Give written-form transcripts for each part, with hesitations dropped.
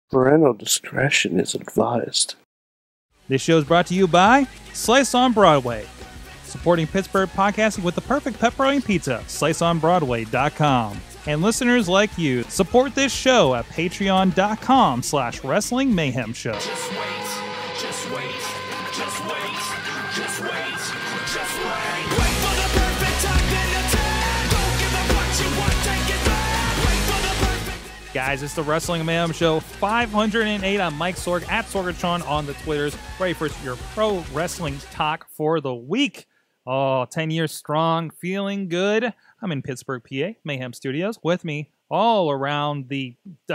Parental discretion is advised. This show is brought to you by Slice on Broadway. Supporting Pittsburgh podcasting with the perfect pepperoni pizza, sliceonbroadway.com. And listeners like you, support this show at patreon.com/Wrestling Mayhem Show. Just wait, just wait, just wait, just wait, just wait. Wait for the perfect time then attack. Don't give up what you want, take it back. Wait for the perfect... Guys, it's the Wrestling Mayhem Show 508. I'm Mike Sorg at Sorgatron on the Twitters. Ready for your pro wrestling talk for the week. Oh, 10 years strong, feeling good. I'm in Pittsburgh, PA, Mayhem Studios. With me all around the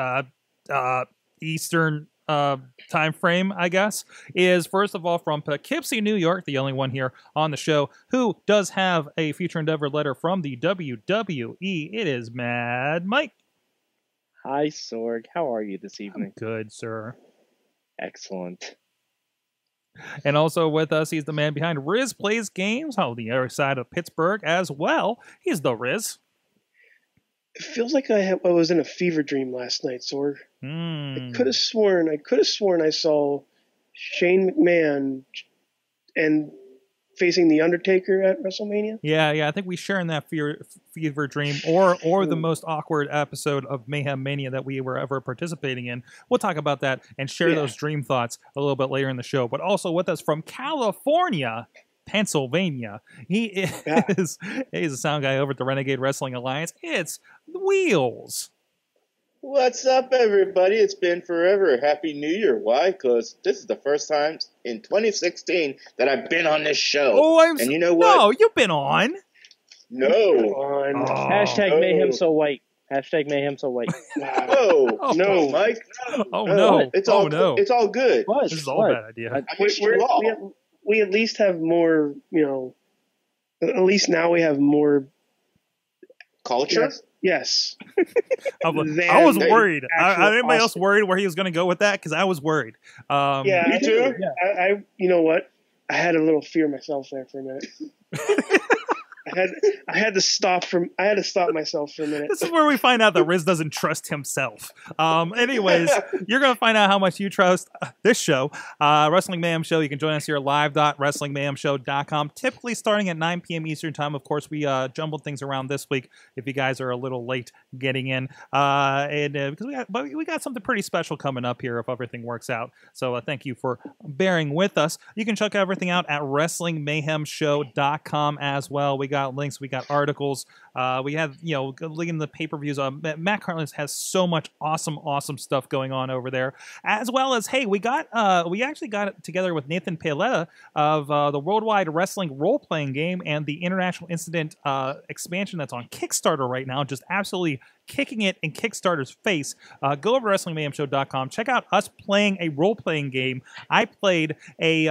Eastern time frame, I guess, is first of all from Poughkeepsie, New York, the only one here on the show who does have a future endeavor letter from the WWE. It is Mad Mike. Hi, Sorg. How are you this evening? Good, sir. Excellent. And also with us, he's the man behind Riz Plays Games on the other side of Pittsburgh as well. He's the Riz. It feels like I was in a fever dream last night, Sorg. I could have sworn I saw Shane McMahon and facing the Undertaker at WrestleMania. Yeah. I think we share in that fever dream, or the most awkward episode of Mayhem Mania that we were ever participating in. We'll talk about that and share those dream thoughts a little bit later in the show. But also with us from California, Pennsylvania, he's a sound guy over at the Renegade Wrestling Alliance. It's Wheels. What's up, everybody? It's been forever. Happy New Year. Why? Because this is the first time in 2016 that I've been on this show. Oh, and you know what? No, you've been on. No. Hashtag Mayhem So White. Hashtag Mayhem So White. No, Mike. Oh, no. It's all no. It's all good. This is all a bad idea. I wish you all. We at least have more, at least now we have more culture. Yes. I was worried. Anybody else worried where he was going to go with that? Because I was worried. Me too. I you know what? I had a little fear myself there for a minute. I had to stop myself for a minute. This is where we find out that Riz doesn't trust himself. Anyways, you're going to find out how much you trust this show, Wrestling Mayhem Show. You can join us here live.wrestlingmayhemshow.com, typically starting at 9 p.m. Eastern Time. Of course, we jumbled things around this week if you guys are a little late getting in. Because we got something pretty special coming up here if everything works out. So thank you for bearing with us. You can check everything out at wrestlingmayhemshow.com as well. We got links, we got articles, we have linking the pay-per-views. Matt Carlin has so much awesome stuff going on over there, as well as we actually got together with Nathan Paoletta of the Worldwide Wrestling role-playing game and the International Incident expansion that's on Kickstarter right now, just absolutely kicking it in Kickstarter's face. Go over to WrestlingMayhemShow.com. Check out us playing a role-playing game. I played a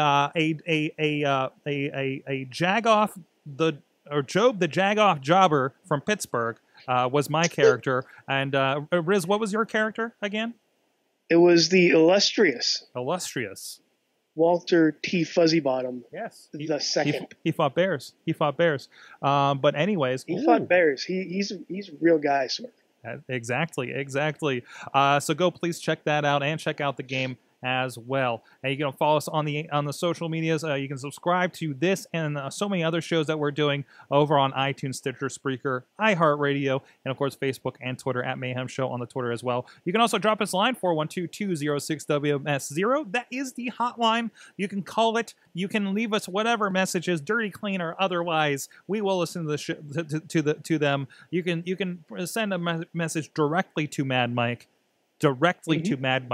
Jagoff Job the Jagoff Jobber from Pittsburgh was my character. And Riz, what was your character again? It was the illustrious Walter T. Fuzzybottom. Yes, the second. He fought bears. But anyways, he fought bears. He's a real guy, sort of. Exactly. So go please check that out and check out the game as well. And you can follow us on the social medias. You can subscribe to this and so many other shows that we're doing over on iTunes, Stitcher, Spreaker, iHeartRadio, and of course Facebook and Twitter at Mayhem Show on the Twitter as well. You can also drop us a line 412-206-WMS0. That is the hotline. You can call it. You can leave us whatever messages, dirty, clean, or otherwise. We will listen to to them. You can send a message directly to Mad Mike. Directly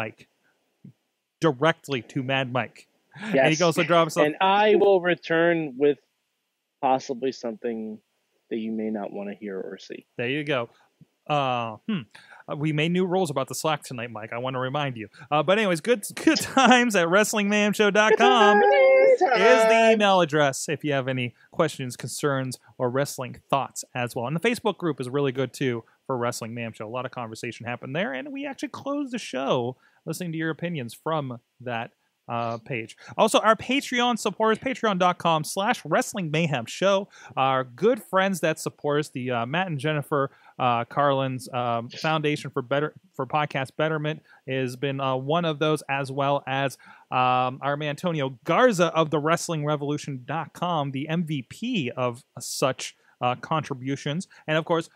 to Mad Mike. Yes. And you can also drop us. And I will return with possibly something that you may not want to hear or see. There you go. We made new rules about the Slack tonight, Mike. I want to remind you. But anyways, good times at WrestlingMayhemShow.com is the email address if you have any questions, concerns, or wrestling thoughts as well. And the Facebook group is really good too for Wrestling Mayhem Show. A lot of conversation happened there, and we actually closed the show listening to your opinions from that page. Also, our Patreon supporters, patreon.com/Wrestling Mayhem Show. Our good friends that support us, the Matt and Jennifer Carlin's Foundation for Podcast Betterment has been one of those, as well as our man Antonio Garza of the WrestlingRevolution.com, the MVP of such contributions, and of course,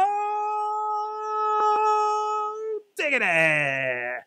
Diggity!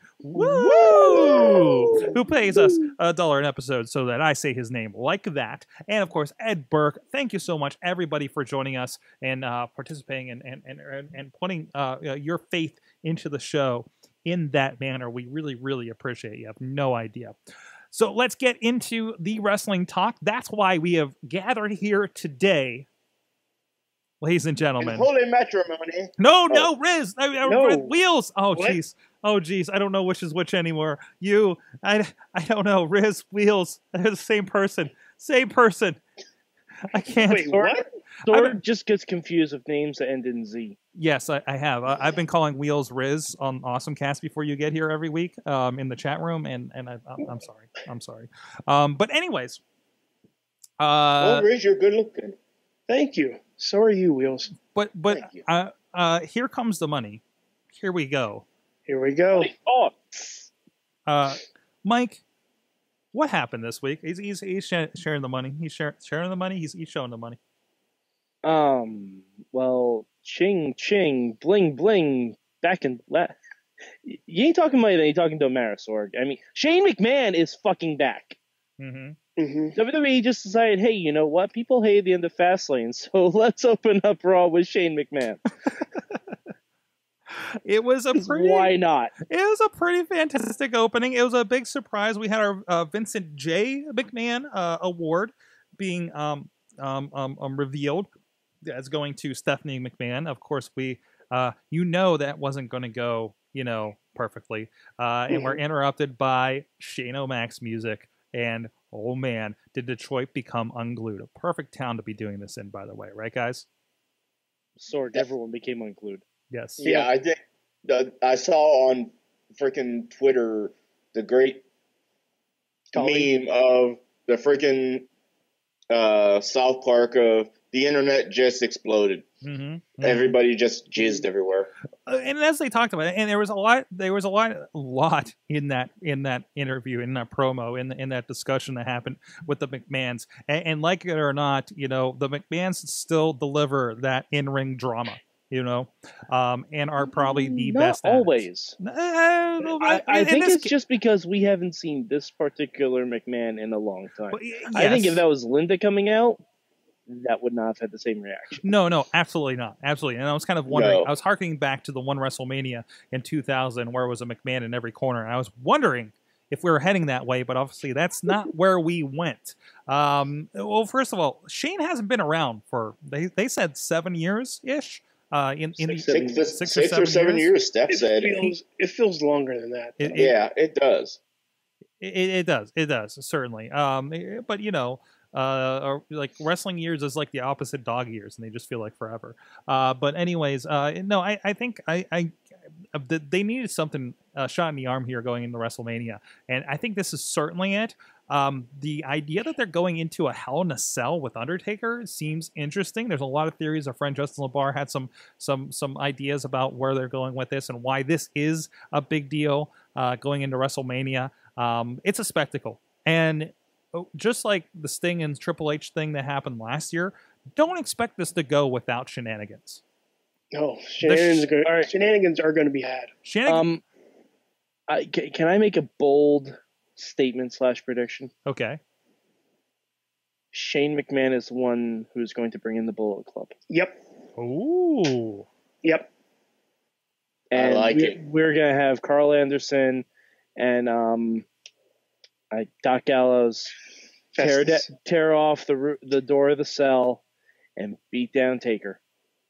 Woo! Who pays us $1 an episode so that I say his name like that. And of course, Ed Burke. Thank you so much, everybody, for joining us and participating and putting your faith into the show in that manner. We really, really appreciate it. You have no idea. So let's get into the wrestling talk. That's why we have gathered here today, ladies and gentlemen. In holy matrimony. No, Riz. No. Wheels. Oh, What? jeez. Oh, jeez. I don't know which is which anymore. I don't know. Riz, Wheels. They're the same person. Same person. I can't. Wait, what? Sword just gets confused with names that end in Z. Yes, I have. I've been calling Wheels Riz on Awesome Cast before you get here every week in the chat room, and I'm sorry. I'm sorry. But anyways. Well, Riz, you're good looking. Thank you. So are you, Wheels. But Thank you. here comes the money. Here we go. Here we go. Oh, Mike, what happened this week? He's sharing the money. He's sharing the money. He's showing the money. well, ching, ching, bling, bling, back in... You ain't talking money, then you're talking to Sorg. I mean, Shane McMahon is fucking back. Mm-hmm. Mm-hmm. WWE just decided, hey, you know what? People hate the end of Fast Lane, so let's open up Raw with Shane McMahon. It was a pretty... Why not? It was a pretty fantastic opening. It was a big surprise. We had our Vincent J. McMahon award being revealed as going to Stephanie McMahon. Of course, we that wasn't going to go perfectly, and we're interrupted by Shane O'Mac's music. And oh man, did Detroit become unglued? A perfect town to be doing this in, by the way, right, guys? Sorg, everyone became unglued. Yes. Yeah, I think I saw on freaking Twitter the great meme of the freaking South Park of the internet just exploded. Mm-hmm. Everybody just jizzed everywhere. And as they talked about it, and there was a lot in that interview, in that promo, in that discussion that happened with the McMahons. And like it or not, the McMahons still deliver that in-ring drama. And are probably the Not best. always. I think it's just just because we haven't seen this particular McMahon in a long time. yes. I think if that was Linda coming out, that would not have had the same reaction. No, absolutely not. Absolutely. And I was kind of wondering, No. I was harkening back to the one WrestleMania in 2000 where it was a McMahon in every corner. And I was wondering if we were heading that way, but obviously that's not where we went. Well, first of all, Shane hasn't been around for, they said 7 years-ish. Six or seven years, Steph said. It feels longer than that. It does. It does, certainly. But like wrestling years is like the opposite dog years, and they just feel like forever. But anyways, no, I think they needed something shot in the arm here going into WrestleMania, and I think this is certainly it. The idea that they're going into a Hell in a Cell with Undertaker seems interesting. There's a lot of theories. Our friend Justin LaBar had some ideas about where they're going with this and why this is a big deal going into WrestleMania. It's a spectacle, and just like the Sting and Triple H thing that happened last year, don't expect this to go without shenanigans. No, shenanigans are going to be had. Shenanigans. Can I make a bold statement / prediction? Okay. Shane McMahon is the one who's going to bring in the Bullet Club. Yep. Ooh. Yep. And I like it. We're going to have Carl Anderson and Doc Gallows tear off the door of the cell and beat down Taker.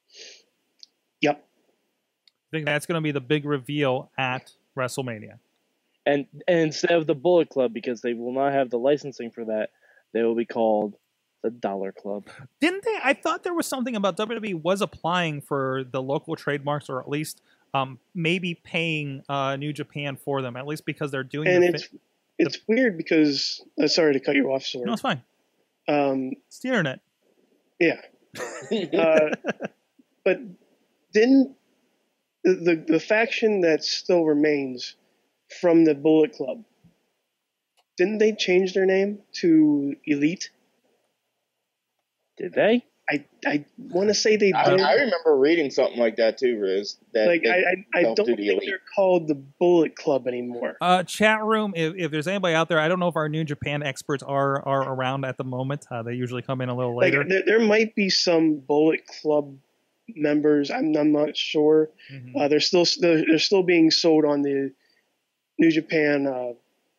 Yep. I think that's going to be the big reveal at WrestleMania. And instead of the Bullet Club, because they will not have the licensing for that, they will be called the Dollar Club. Didn't they? I thought there was something about WWE was applying for the local trademarks, or at least maybe paying New Japan for them, at least because they're doing. And it's weird because sorry to cut you off, Sword. No, it's fine. It's the internet. Yeah. But didn't the faction that still remains from the Bullet Club, didn't they change their name to Elite? Did they? I want to say they did. I remember reading something like that too, Riz. That Like I don't think they're called the Bullet Club anymore. Chat room, if there's anybody out there, I don't know if our New Japan experts are around at the moment. They usually come in a little later. Like there might be some Bullet Club members. I'm not sure. Mm-hmm. They're still being sold on the New Japan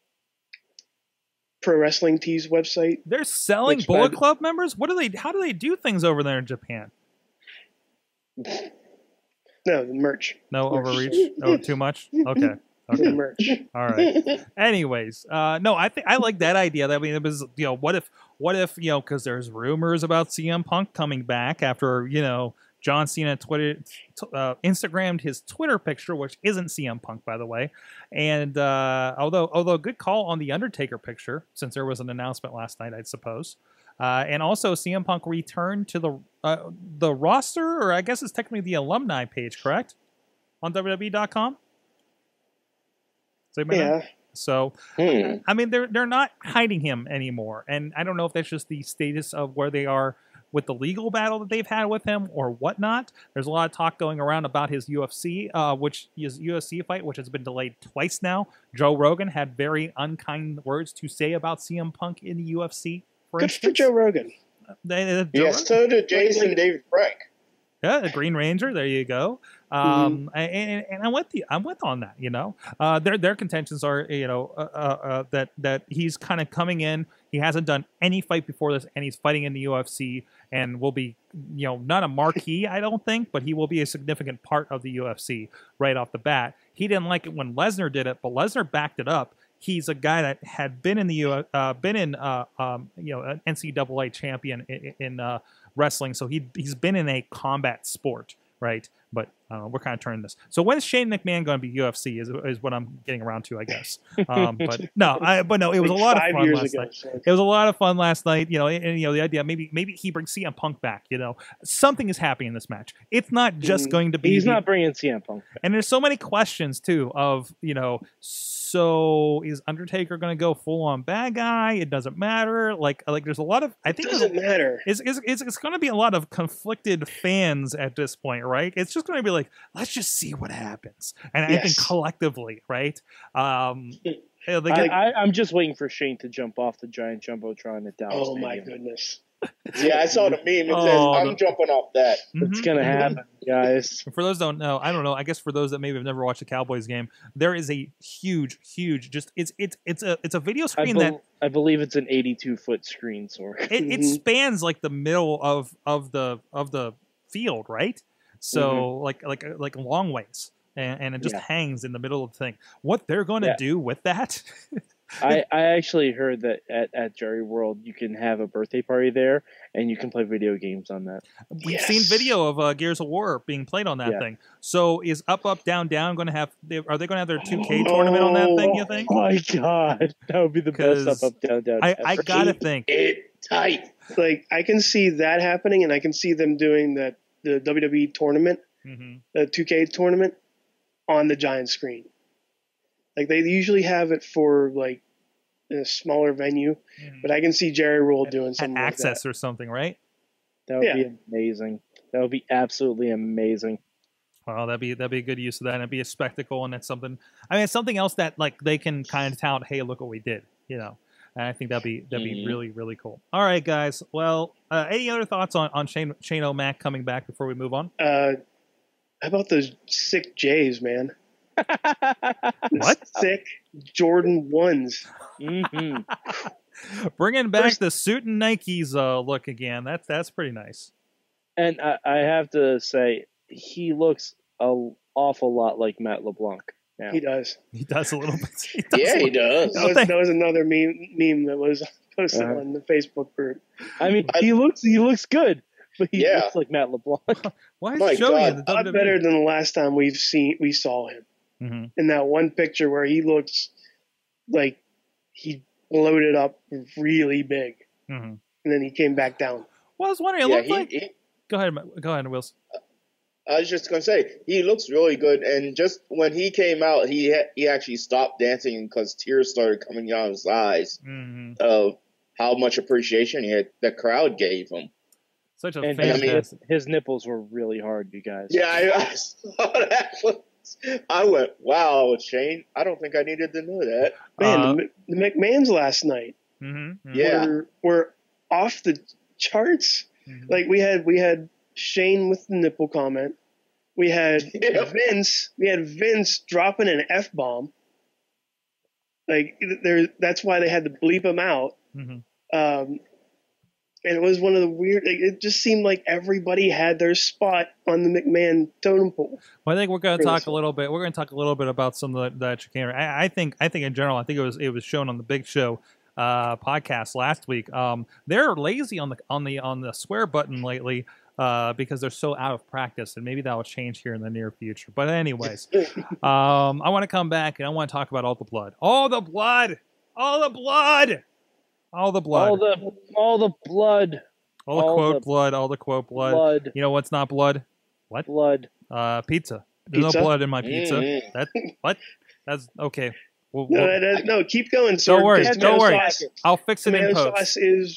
Pro Wrestling Tees website. They're selling Bullet Club members? How do they do things over there in Japan? No, the merch. No overreach? Oh, too much? Okay. The merch. All right. Anyways, no, I think I like that idea. I mean, it was, what if, because there's rumors about CM Punk coming back after, John Cena Instagrammed his Twitter picture, which isn't CM Punk, by the way. And although good call on the Undertaker picture, since there was an announcement last night, I suppose. And also CM Punk returned to the roster, or I guess it's technically the alumni page, correct? On WWE.com? Yeah. So, I mean, they're not hiding him anymore. And I don't know if that's just the status of where they are with the legal battle that they've had with him or whatnot. There's a lot of talk going around about his UFC fight, which has been delayed twice now. Joe Rogan had very unkind words to say about CM Punk in the UFC, for instance. Good for Joe Rogan. Yes, so did Jason David Frank. Yeah, the Green Ranger. There you go. And I'm with on that. Their contentions are that he's kind of coming in. He hasn't done any fight before this, and he's fighting in the UFC, and will be not a marquee, I don't think, but he will be a significant part of the UFC right off the bat. He didn't like it when Lesnar did it, but Lesnar backed it up. He's a guy that had been in the an NCAA champion in wrestling, so he's been in a combat sport, right? But we're kind of turning this. So when's Shane McMahon going to be UFC? Is what I'm getting around to, I guess. But no, it was a lot of fun last night. It was a lot of fun last night. And the idea maybe he brings CM Punk back. Something is happening in this match. It's not just going to be. He's not bringing CM Punk back. And there's so many questions too of So is Undertaker going to go full on bad guy? It doesn't matter. Like there's a lot of it doesn't matter. It's going to be a lot of conflicted fans at this point, right? It's just going to be like, let's just see what happens, and I think collectively, right? I'm just waiting for Shane to jump off the giant jumbotron at Dallas. Oh my goodness. Yeah, I saw the meme. It says, I'm jumping off that. It's going to happen, guys. For those who don't know, I don't know. I guess for those that maybe have never watched a Cowboys game, there is a huge, just it's a video screen I believe it's an 82-foot screen, so it spans like the middle of the field, right? So like a long ways, and it just hangs in the middle of the thing. What they're going to do with that? I actually heard that at Jerry World you can have a birthday party there and you can play video games on that. We've seen video of Gears of War being played on that thing. So is Up Up Down Down going to have? Are they going to have their 2K tournament on that thing? You think? Oh my god, that would be the best Up Up Down Down. I gotta think it tight. Like I can see that happening, and I can see them doing the WWE tournament, the 2K tournament, on the giant screen. Like they usually have it for like a smaller venue, but I can see Jerry Roll doing something like Access that. or something, right? That would be amazing. That would be absolutely amazing. Well, that'd be a good use of that. And it'd be a spectacle, and it's something. I mean, it's something else that like they can kind of tout. Hey, look what we did, And I think that'd be really, really cool. All right, guys. Well, any other thoughts on Shane O'Mac coming back before we move on? How about those sick J's, man? What? Sick Jordan 1s. Bringing back the suit and Nikes look again. That's pretty nice. And I have to say, he looks an awful lot like Matt LeBlanc now. He does. He does a little bit. He does. That was another meme that was posted on the Facebook group. I mean, he looks good, but he looks like Matt LeBlanc. Why is Joey in the a lot WWE? better than the last time we saw him. In that one picture where he looks like he bloated up really big, and then he came back down. Well, I was wondering. It looked like. Go ahead, Wills. I was just gonna say he looks really good, and just when he came out, he actually stopped dancing because tears started coming down his eyes of how much appreciation the crowd gave him. Such a And fantastic. his nipples were really hard, you guys. Yeah, I saw that. I went, wow, Shane. I don't think I needed to know that. Man, the McMahons last night Yeah. were off the charts. Like we had Shane with the nipple comment. We had Vince. We had Vince dropping an F-bomb. Like that's why they had to bleep him out. And it was one of the weird. It just seemed like everybody had their spot on the McMahon totem pole. Well, I think we're going to talk a little bit. We're going to talk a little bit about some of the chicanery. I think in general, I think it was shown on the Big Show podcast last week. They're lazy on the swear button lately because they're so out of practice, and maybe that will change here in the near future. But anyways, I want to come back and I want to talk about all the blood, all the blood, all the blood. All the blood. All the blood. All the quote blood. All the quote blood. You know what's not blood? What? Blood. Pizza. There's no blood in my pizza. What? That's okay. No, keep going, sir. Don't worry. Don't worry. I'll fix it in tomato post. sauce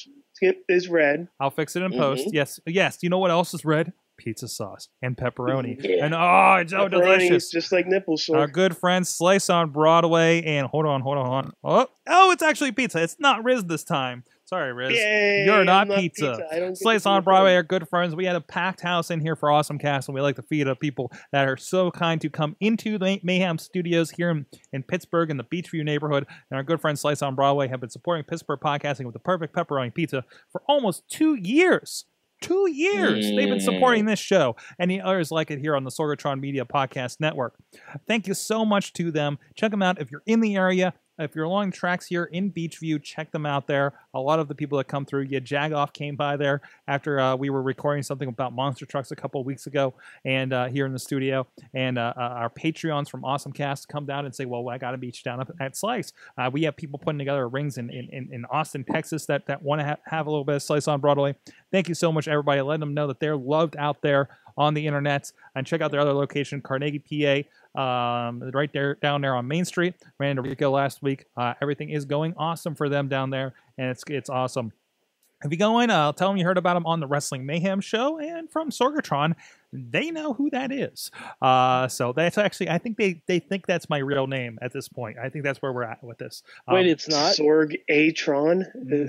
is red. I'll fix it in post. Yes. You know what else is red? Pizza sauce and pepperoni. Yeah. And it's so delicious. Just like nipples. Our good friend Slice on Broadway, and hold on. Oh, it's actually pizza. It's not Riz this time. Sorry, Riz. Yay, You're not I'm not pizza. Slice on Broadway are good friends. We had a packed house in here for Awesome Cast, and we like to feed up people that are so kind to come into the Mayhem Studios here in Pittsburgh in the Beachview neighborhood. And our good friends Slice on Broadway have been supporting Pittsburgh podcasting with the perfect pepperoni pizza for almost 2 years. 2 years they've been supporting this show and the others like it here on the Sorgatron Media Podcast Network. Thank you so much to them. Check them out if you're in the area. If you're along tracks here in Beachview, check them out there. A lot of the people that come through, Jagoff came by there after we were recording something about monster trucks a couple of weeks ago, and here in the studio. And our Patreons from Awesome Cast come down and say, well, I got to meet you down at Slice. We have people putting together rings in Austin, Texas that want to have a little bit of Slice on Broadway. Thank you so much, everybody. Let them know that they're loved out there on the internet. And check out their other location, Carnegie, PA, right there down there on Main Street. Ran to Rico last week. Everything is going awesome for them down there, and it's awesome. If you go in, tell them you heard about them on the Wrestling Mayhem Show and from Sorgatron. They know who that is. So that's actually, I think they think that's my real name at this point. I think that's where we're at with this. Wait, it's not? Sorg A. Tron?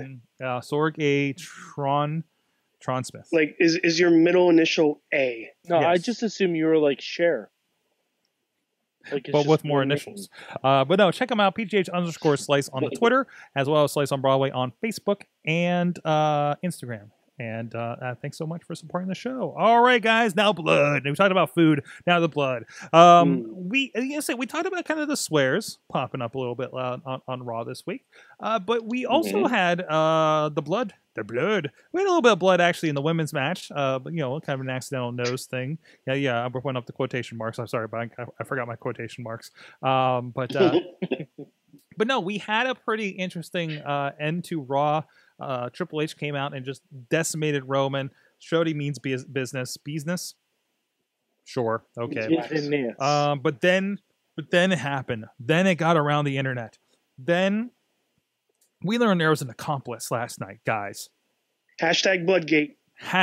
Sorg A. Tron Smith. Like, is your middle initial A? No, Yes. I just assume you were like Cher. Like but with more initials. But no, check them out. PGH_Slice on the Twitter, as well as Slice on Broadway on Facebook and Instagram. And thanks so much for supporting the show. All right, guys, now blood. We talked about food. Now the blood. We talked about kind of the swears popping up a little bit on Raw this week. But we also had the blood. The blood. We had a little bit of blood actually in the women's match. But kind of an accidental nose thing. Yeah. I went up the quotation marks. I'm sorry, but I forgot my quotation marks. But no, we had a pretty interesting end to Raw. Triple H came out and just decimated Roman. Showed he means business. Sure, okay. But then it happened. Then it got around the internet. Then we learned there was an accomplice last night, guys. #Bloodgate.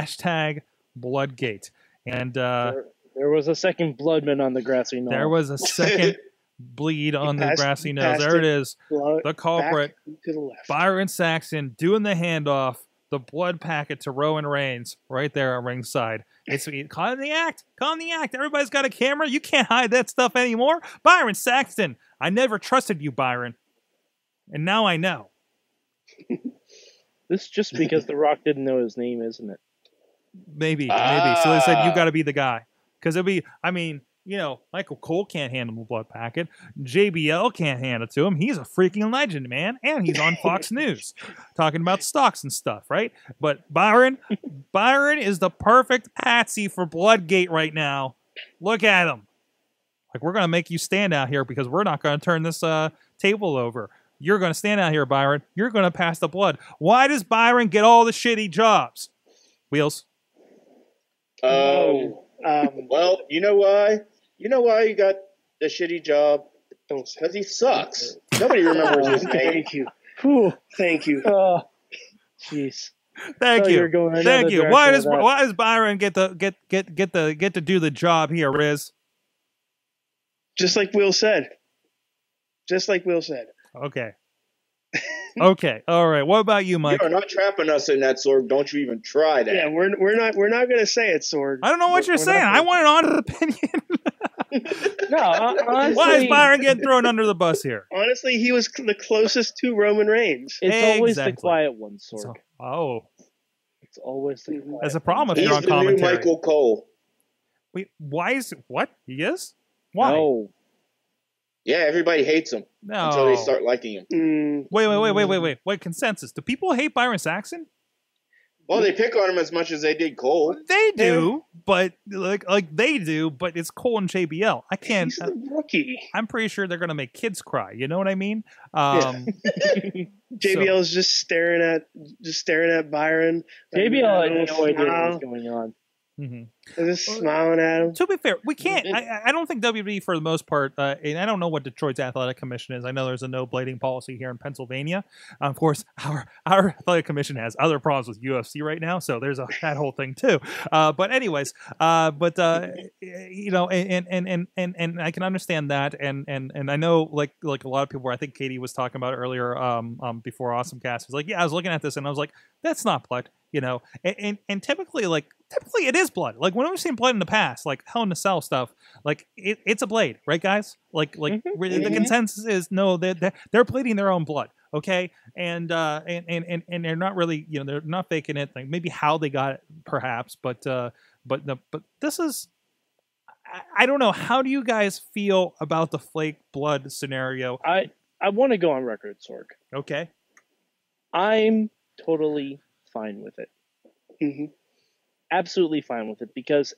#Bloodgate. And there was a second bloodman on the grassy knoll. There was a second bleed on the grassy nose. There it is. The culprit, to the left. Byron Saxton, doing the handoff, the blood packet to Rowan Reigns, right there at ringside. It's caught in the act. Caught in the act. Everybody's got a camera. You can't hide that stuff anymore. Byron Saxton, I never trusted you, Byron. And now I know. This is just because The Rock didn't know his name, isn't it? Maybe. So they said, you got to be the guy. Because it'll be, Michael Cole can't handle the blood packet. JBL can't hand it to him. He's a freaking legend, man. And he's on Fox News talking about stocks and stuff, right? But Byron is the perfect patsy for Bloodgate right now. Look at him. Like, we're going to make you stand out here because we're not going to turn this table over. You're going to stand out here, Byron. You're going to pass the blood. Why does Byron get all the shitty jobs? Wheels. Well, you know why? You know why he got the shitty job? Don't say. Because he sucks. Nobody remembers his name. Thank you. Whew. Thank you. Jeez. Thank Oh, you. you're going another Thank you. direction Why with that. does Byron get to do the job here, Riz? Just like Will said. Just like Will said. Okay. Okay. All right. What about you, Mike? You are not trapping us in that, Sorg. Don't you even try that. Yeah, we're not going to say it, Sorg. I don't know what you're We're saying. not I want an honest opinion. No, honestly, Why is Byron getting thrown under the bus here? Honestly, he was the closest to Roman Reigns. it's always the Exactly. quiet one, Sorg. So- oh, It's always the quiet that's a problem if He's you're on the new commentary. Michael Cole. Wait, why is what? He is? Why? No. Yeah, everybody hates him No. until they start liking him. Wait. Consensus. Do people hate Byron Saxon? Well, they pick on him as much as they did Cole. They do, but like they do, but it's Cole and JBL. I can't. He's the rookie. I'm pretty sure they're gonna make kids cry. You know what I mean? JBL is just staring at Byron. JBL had Little no idea what smile. was going on. Mhm. Just smiling at him. To be fair, we can't. I don't think WWE for the most part, and I don't know what Detroit's athletic commission is. I know there's a no blading policy here in Pennsylvania. Of course, our athletic commission has other problems with UFC right now, so there's that whole thing too. But anyways, you know, and I can understand that, and I know like a lot of people. I think Katie was talking about earlier, before AwesomeCast was like, yeah, I was looking at this and I was like, that's not blood, you know, and typically it is blood. Like when we've seen blood in the past, like Hell in a Cell stuff, like it's a blade, right, guys? Like the consensus is no, they're bleeding their own blood, okay? And they're not really, you know, they're not faking it. Like maybe how they got it, perhaps, but this is. I don't know. How do you guys feel about the flake blood scenario? I want to go on record, Sorg. Okay. I'm totally fine with it. hmm Absolutely fine with it because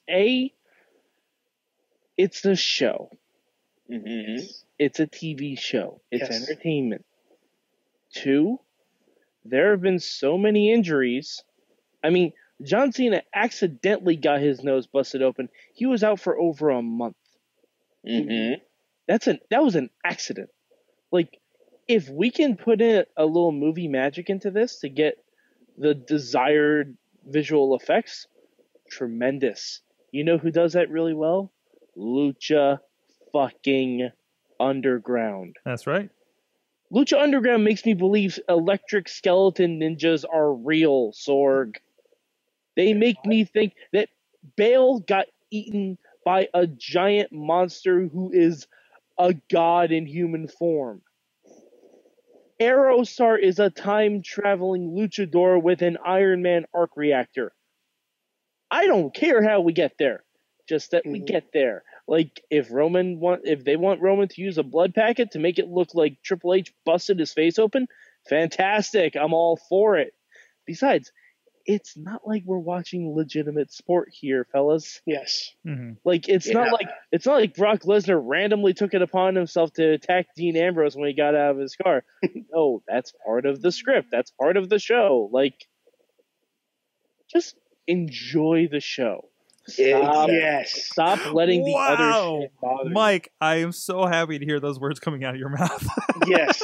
it's the show. Mm-hmm. It's a TV show. It's Yes. entertainment. 2, there have been so many injuries. I mean, John Cena accidentally got his nose busted open. He was out for over a month. Mm-hmm. That was an accident. Like, if we can put in a little movie magic into this to get the desired visual effects, tremendous. You know who does that really well? Lucha fucking Underground. That's right. Lucha Underground makes me believe electric skeleton ninjas are real, Sorg. They make me think that Bale got eaten by a giant monster who is a god in human form. Aerostar is a time-traveling luchador with an Iron Man arc reactor. I don't care how we get there, just that we get there. Like, if they want Roman to use a blood packet to make it look like Triple H busted his face open, fantastic, I'm all for it. Besides, it's not like we're watching legitimate sport here, fellas. Yes. Mm-hmm. Like, it's not like Brock Lesnar randomly took it upon himself to attack Dean Ambrose when he got out of his car. No, that's part of the script. That's part of the show. Like, just enjoy the show. Yes. Stop letting the other shit bother you. Mike, I am so happy to hear those words coming out of your mouth. Yes.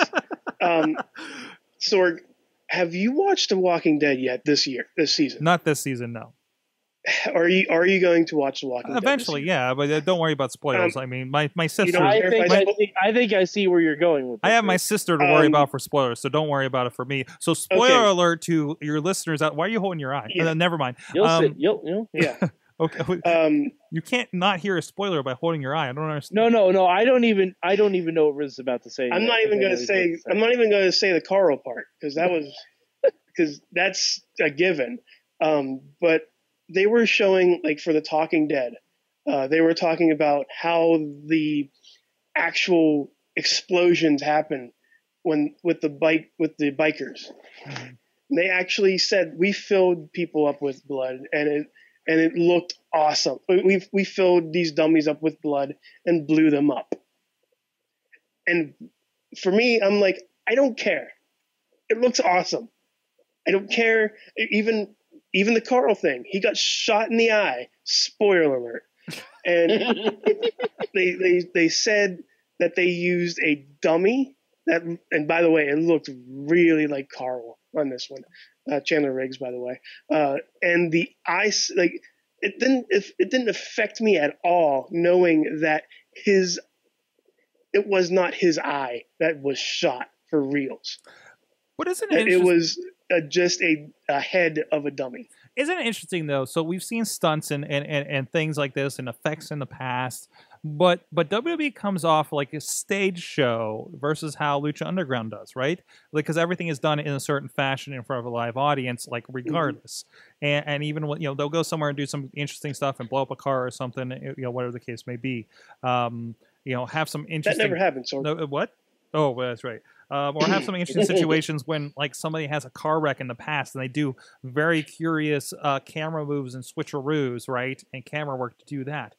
Sorg, have you watched The Walking Dead yet this season? Not this season, no. Are you going to watch The Walking Dead? Eventually, yeah, but don't worry about spoilers. I mean, my sister. don't I care think, if I I think I see where you're going with this. I have my sister to worry about for spoilers, so don't worry about it for me. So, spoiler alert to your listeners out. Why are you holding your eye? Yeah. Never mind. You'll Yeah. Okay. You can't not hear a spoiler by holding your eye. I don't understand. No. I don't even know what Riz is about to say. I'm not even going to say the Carl part because that's a given. But they were showing, like, for the Talking Dead, they were talking about how the actual explosions happen with the bikers. Mhm. They actually said we filled people up with blood, and it looked awesome. We filled these dummies up with blood and blew them up. And for me, I'm like, I don't care. It looks awesome. I don't care. Even the Carl thing. He got shot in the eye. Spoiler alert. And they said that they used a dummy that, and by the way, it looked really like Carl on this one, Chandler Riggs, by the way. And the ice, like it didn't affect me at all, knowing that it was not his eye that was shot for reals. But isn't it was just a head of a dummy. Isn't it interesting though? So we've seen stunts and things like this and effects in the past, but WWE comes off like a stage show versus how Lucha Underground does, right? Because everything is done in a certain fashion in front of a live audience, like regardless. And even when they'll go somewhere and do some interesting stuff and blow up a car or something, whatever the case may be. Have some interesting. That never happened. So what? Oh, well, that's right. Or have some interesting situations when, like, somebody has a car wreck in the past and they do very curious camera moves and switcheroos, right? And camera work to do that.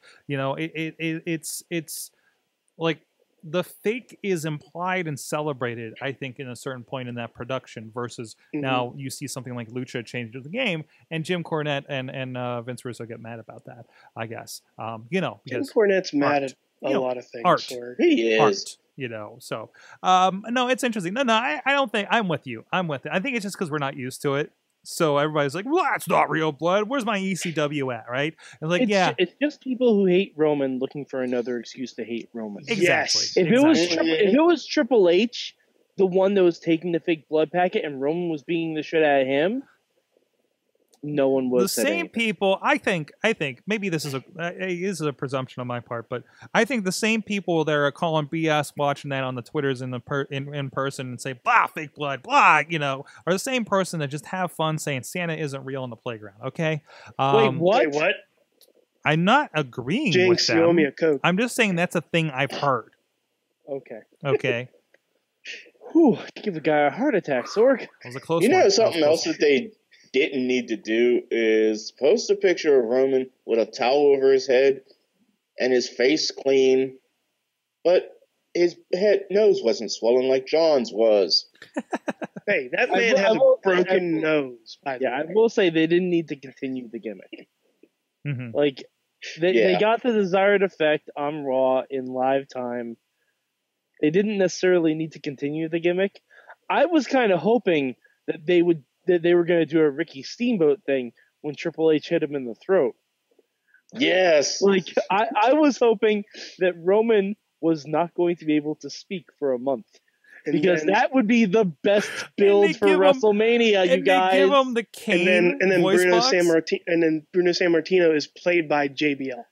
It's like the fake is implied and celebrated, I think, in a certain point in that production versus now you see something like Lucha change to the game and Jim Cornette and Vince Russo get mad about that, I guess. Jim Cornette's mad at a lot of things. Art. He is. Art. So no, it's interesting. No, I don't think I'm with you. I think it's just because we're not used to it. So everybody's like, well, that's not real blood. Where's my ECW at? Right? And like, it's just people who hate Roman looking for another excuse to hate Roman. Exactly. Yes. If it was Triple H, the one that was taking the fake blood packet, and Roman was beating the shit out of him, no one would. The same people, I think maybe this is a presumption on my part, but I think the same people that are calling BS watching that on the Twitters in person and say blah fake blood blah are the same person that just have fun saying Santa isn't real on the playground. Okay. Wait, what? I'm not agreeing Jinx, with them. you owe me a Coke. I'm just saying that's a thing I've heard. Okay. Whew, give the guy a heart attack, Sorg. It was a close one. Something else that they didn't need to do is post a picture of Roman with a towel over his head and his face clean, but his nose wasn't swollen like John's was. Hey, that man had a broken nose. I will say they didn't need to continue the gimmick. Like, they got the desired effect on Raw in live time. They didn't necessarily need to continue the gimmick. I was kind of hoping that they were going to do a Ricky Steamboat thing when Triple H hit him in the throat. Yes. Like, I was hoping that Roman was not going to be able to speak for a month. Because that would be the best build for WrestleMania, you guys. Give him the cane and then voice Bruno box? Bruno Sammartino is played by JBL.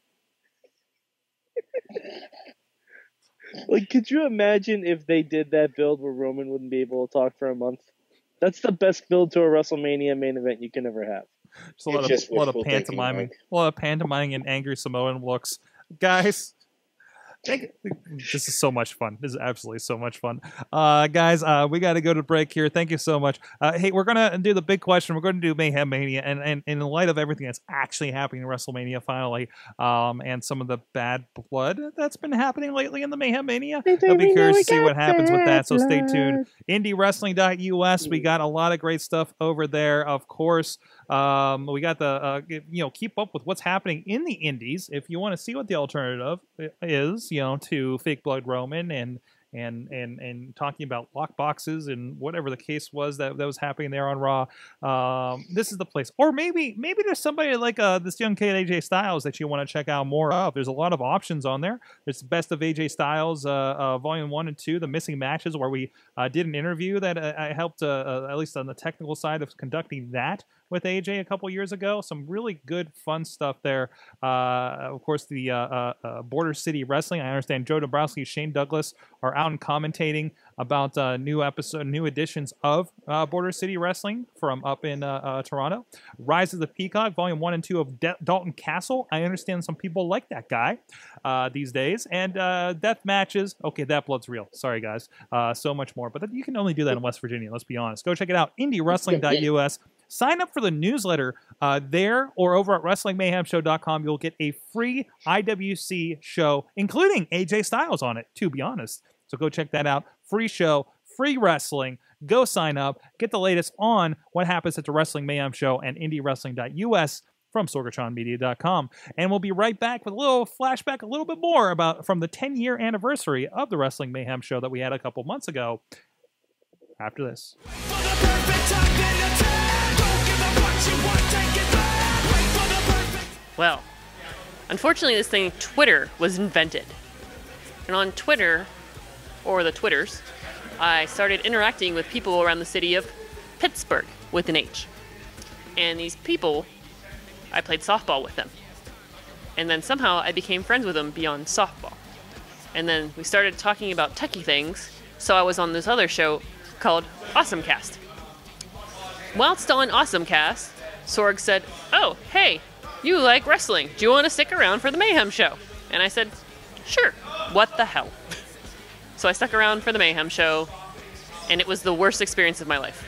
Like, could you imagine if they did that build where Roman wouldn't be able to talk for a month? That's the best build to a WrestleMania main event you can ever have. Just a lot of pantomiming, and angry Samoan looks, guys. This is so much fun. This is absolutely so much fun. Guys, we got to go to break here. Thank you so much. Hey, we're going to do the big question. We're going to do Mayhem Mania. And in light of everything that's actually happening in WrestleMania finally, and some of the bad blood that's been happening lately in the Mayhem Mania, I'll be curious to see what happens with that. So stay tuned. IndieWrestling.us. We got a lot of great stuff over there, of course. We got the, keep up with what's happening in the indies. If you want to see what the alternative is, to fake blood Roman and talking about lock boxes and whatever the case was that was happening there on Raw. This is the place. Or maybe there's somebody like this young kid AJ Styles that you want to check out more of. There's a lot of options on there. There's the Best of AJ Styles, Volume 1 and 2, the missing matches, where we did an interview that I helped, at least on the technical side of conducting that with AJ a couple years ago. Some really good, fun stuff there. Of course, the Border City Wrestling. I understand Joe Dombrowski, Shane Douglas are out and commentating about new editions of Border City Wrestling from up in Toronto. Rise of the Peacock, Volume 1 and 2 of Dalton Castle. I understand some people like that guy these days. And death matches. Okay, that blood's real. Sorry, guys. So much more. But you can only do that in West Virginia, let's be honest. Go check it out. IndieWrestling.us. Sign up for the newsletter there or over at WrestlingMayhemShow.com. You'll get a free IWC show, including AJ Styles on it, to be honest. So go check that out. Free show, free wrestling. Go sign up. Get the latest on what happens at the Wrestling Mayhem Show and IndieWrestling.us. from sorgatronmedia.com. And we'll be right back with a little flashback, a little bit more about from the 10-year anniversary of the Wrestling Mayhem show that we had a couple months ago. After this. Well, unfortunately, this thing, Twitter, was invented. And on Twitter, or the Twitters, I started interacting with people around the city of Pittsburgh with an H. And these people, I played softball with them. And then somehow I became friends with them beyond softball. And then we started talking about techie things, so I was on this other show called Awesomecast. Whilst on Awesomecast, Sorg said, "Oh, hey, you like wrestling. Do you want to stick around for the Mayhem show?" And I said, "Sure, what the hell?" So I stuck around for the Mayhem show, and it was the worst experience of my life.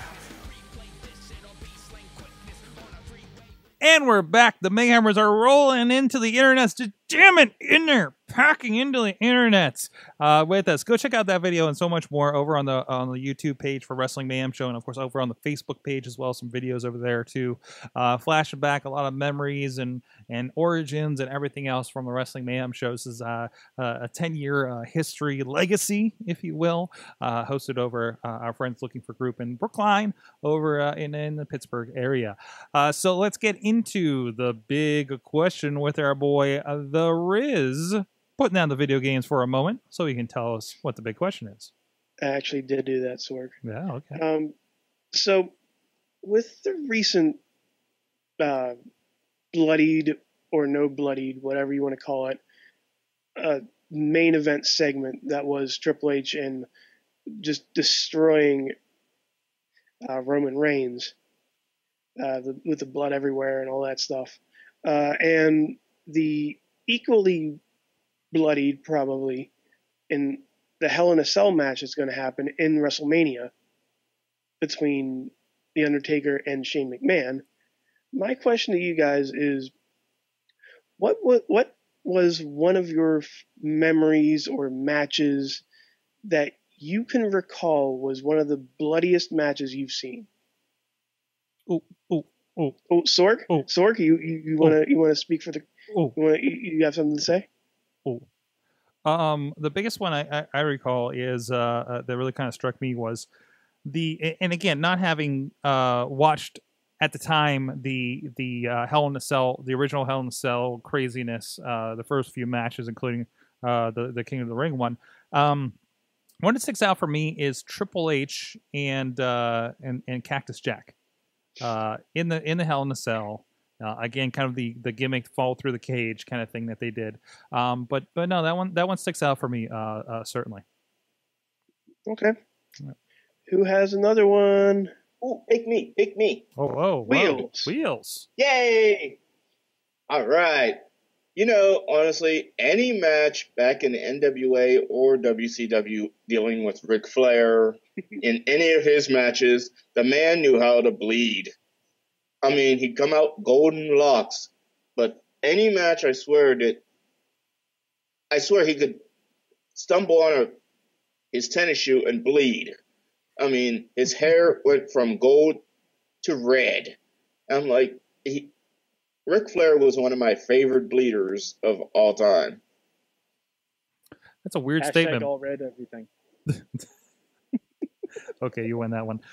And we're back. The Mayhemers are rolling into the internets, just jamming in there, packing into the internets with us. Go check out that video and so much more over on the YouTube page for Wrestling Mayhem Show, and of course over on the Facebook page as well. Some videos over there too. Flashing back a lot of memories and origins and everything else from the Wrestling Mayhem Show. This is a 10-year history legacy, if you will, hosted over our friends Looking for Group in Brookline over in the Pittsburgh area. So let's get into the big question with our boy the Riz, putting down the video games for a moment so he can tell us what the big question is. I actually did do that, Sorg. Yeah, okay. So with the recent bloodied or no bloodied, whatever you want to call it, main event segment that was Triple H and just destroying Roman Reigns with the blood everywhere and all that stuff. And the equally bloodied, probably, in the Hell in a Cell match that's going to happen in WrestleMania between The Undertaker and Shane McMahon. My question to you guys is, what was one of your memories or matches that you can recall was one of the bloodiest matches you've seen? Oh, Sorg? Oh. Sorg, you wanna speak for the? Oh. You have something to say? The biggest one I recall is that really kind of struck me was and again, not having watched at the time the Hell in a Cell, the original Hell in a Cell craziness, the first few matches, including the King of the Ring one. One that sticks out for me is Triple H and Cactus Jack in the Hell in a Cell. Again, kind of the gimmick fall through the cage kind of thing that they did. But no, that one sticks out for me, certainly. Okay. Yeah. Who has another one? Oh, pick me. Oh, Wheels. Yay! All right. Honestly, any match back in the NWA or WCW dealing with Ric Flair, in any of his matches, the man knew how to bleed. I mean, he'd come out golden locks, but any match, I swear he could stumble on his tennis shoe and bleed. I mean, his hair went from gold to red. I'm like, Ric Flair was one of my favorite bleeders of all time. That's a weird Hashtag statement. all red everything. Okay, you win that one.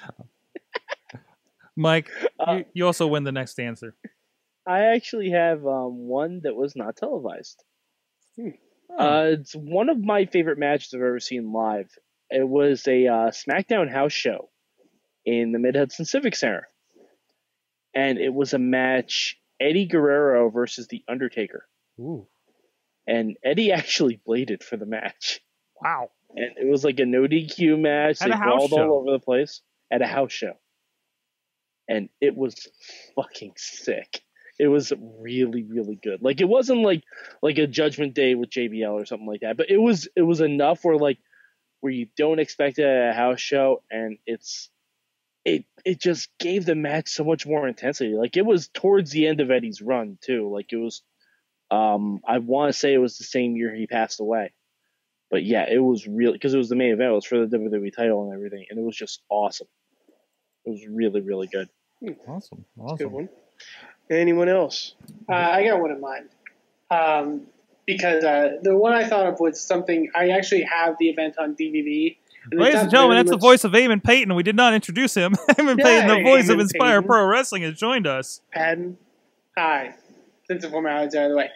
Mike, you also win the next answer. I actually have one that was not televised. It's one of my favorite matches I've ever seen live. It was a SmackDown house show in the Mid-Hudson Civic Center. And it was a match, Eddie Guerrero versus The Undertaker. Ooh. And Eddie actually bladed for the match. Wow. And it was like a no DQ match. At they a house brawled show. all over the place at a house show. And it was fucking sick. It was really, really good. Like, it wasn't like a Judgment Day with JBL or something like that, but it was enough where you don't expect it at a house show, and it just gave the match so much more intensity. Like, it was towards the end of Eddie's run too. Like, it was I want to say it was the same year he passed away. But yeah, it was really, because it was the main event. It was for the WWE title and everything, and it was just awesome. It was really, really good. Awesome. That's a good one. Anyone else? I got one in mind. Because the one I thought of was something, I actually have the event on DVD. Ladies and gentlemen, that's the voice of Eamon Payton. We did not introduce him. Eamon Payton, the voice of Inspire Payton. Pro Wrestling, has joined us. Patton. Hi. Since the formalities are out of the way.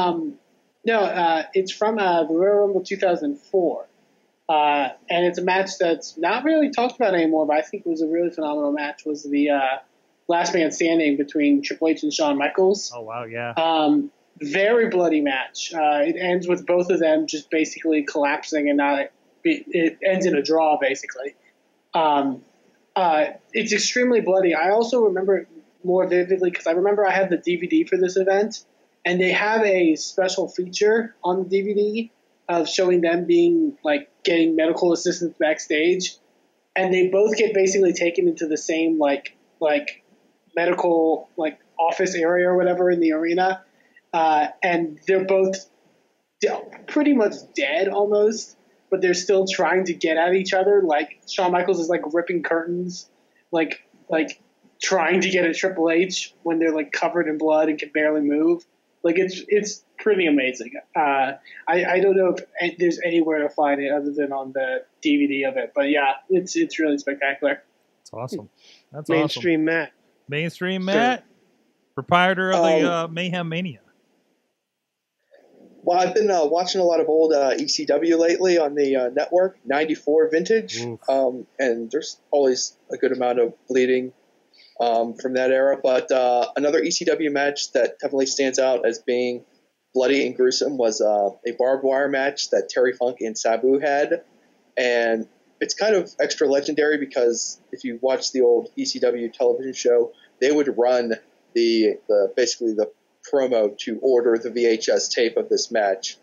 It's from the Royal Rumble 2004. And it's a match that's not really talked about anymore, but I think it was a really phenomenal match. Was the last man standing between Triple H and Shawn Michaels. Oh, wow, yeah. Very bloody match. It ends with both of them just basically collapsing and it ends in a draw, basically. It's extremely bloody. I also remember it more vividly because I remember I had the DVD for this event, and they have a special feature on the DVD of showing them being like getting medical assistance backstage, and they both get basically taken into the same like medical like office area or whatever in the arena, and they're both pretty much dead almost, but they're still trying to get at each other. Like Shawn Michaels is like ripping curtains, like trying to get at Triple H when they're like covered in blood and can barely move. Like it's pretty amazing. I don't know if there's anywhere to find it other than on the DVD of it, but yeah, it's really spectacular. That's awesome. That's Mainstream awesome. Matt. Mainstream Matt, proprietor of the Mayhem Mania. Well, I've been watching a lot of old ECW lately on the network, 94 vintage, and there's always a good amount of bleeding from that era. But another ECW match that definitely stands out as being bloody and gruesome was a barbed wire match that Terry Funk and Sabu had. And it's kind of extra legendary because if you watch the old ECW television show, they would run the basically the promo to order the VHS tape of this match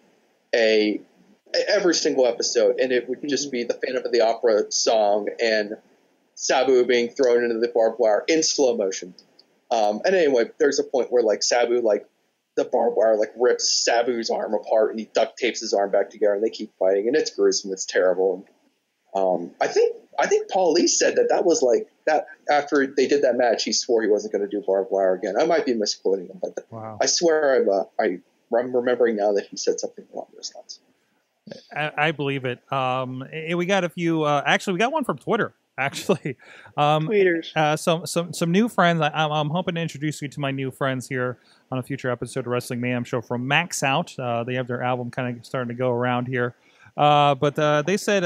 every single episode, and it would just be the Phantom of the Opera song and Sabu being thrown into the barbed wire in slow motion. And anyway, there's a point where like Sabu, like the barbed wire like rips Sabu's arm apart and he duct tapes his arm back together and they keep fighting, and it's gruesome, it's terrible. And, I think Paul Lee said that was like that after they did that match, he swore he wasn't going to do barbed wire again. I might be misquoting him, but wow. I swear I'm remembering now that he said something along those lines. I believe it. We got a few. Actually, we got one from Twitter. Actually, Tweeters. Some new friends. I'm hoping to introduce you to my new friends here on a future episode of Wrestling Mayhem Show from Max Out. They have their album kind of starting to go around here. But they said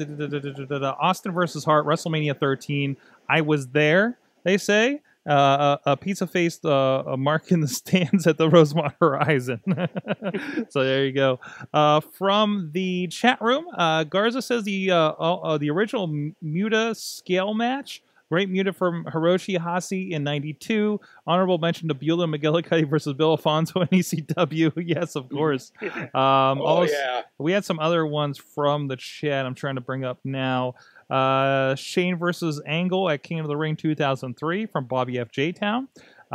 Austin versus Hart, WrestleMania 13. I was there. They say a pizza faced mark in the stands at the Rosemont Horizon. So there you go. From the chat room, Garza says the original Muta scale match. Great Muta from Hiroshi Hase in 92. Honorable mention to Beulah McGillicuddy versus Bill Alfonso in ECW. Yes, of course. Yeah. We had some other ones from the chat I'm trying to bring up now. Shane versus Angle at King of the Ring 2003 from Bobby F. J-Town.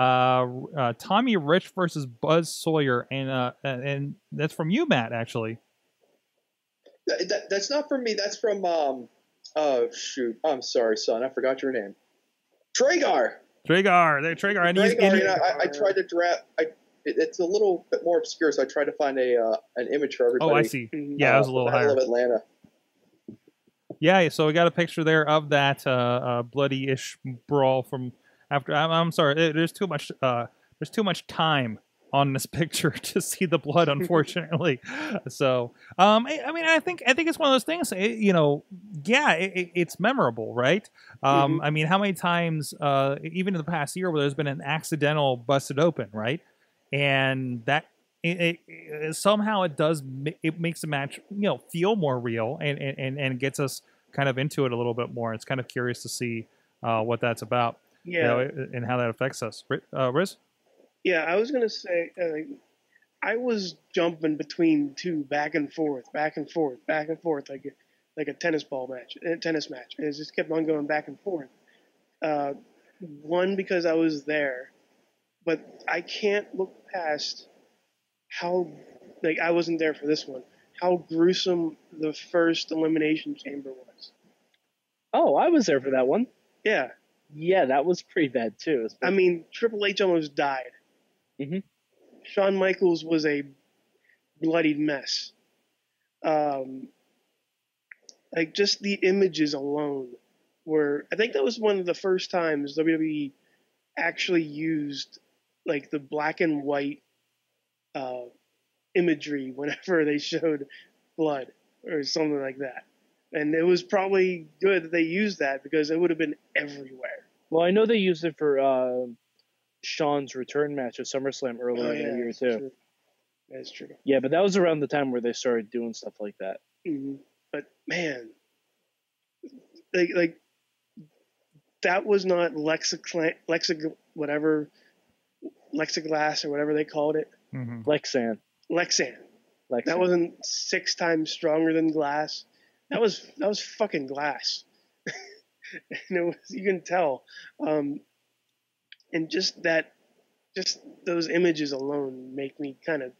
Tommy Rich versus Buzz Sawyer. And that's from you, Matt, actually. That's not from me. That's from... Oh, shoot. I'm sorry, son. I forgot your name. Tragar. Tragar. And I tried to draft... It's a little bit more obscure, so I tried to find an image for everybody. Oh, I see. Yeah, it was a little higher. Of Atlanta. Yeah, so we got a picture there of that bloody-ish brawl from after... I'm sorry. There's too much time on this picture to see the blood, unfortunately. So, I think it's one of those things. It's memorable, right? I mean, how many times, even in the past year, where there's been an accidental busted open, right? And that somehow it makes the match feel more real and gets us kind of into it a little bit more. It's kind of curious to see what that's about, and how that affects us. Riz? Yeah, I was gonna say I was jumping between two, back and forth, like a tennis match, and it just kept on going back and forth. One, because I was there, but I can't look past how I wasn't there for this one. How gruesome the first Elimination Chamber was. Oh, I was there for that one. Yeah, Yeah, that was pretty bad too. I mean, Triple H almost died. Mhm. Shawn Michaels was a bloodied mess. Like just the images alone were. I think that was one of the first times WWE actually used like the black and white imagery whenever they showed blood or something like that. And it was probably good that they used that because it would have been everywhere. Well, I know they used it for Shawn's return match at SummerSlam earlier in the year too. True. That's true. Yeah, but that was around the time where they started doing stuff like that. Mm-hmm. But man, like that was not plexiglass or whatever they called it. Mm-hmm. Lexan. That wasn't 6 times stronger than glass. That was fucking glass. And it was, you can tell. And just those images alone make me kind of.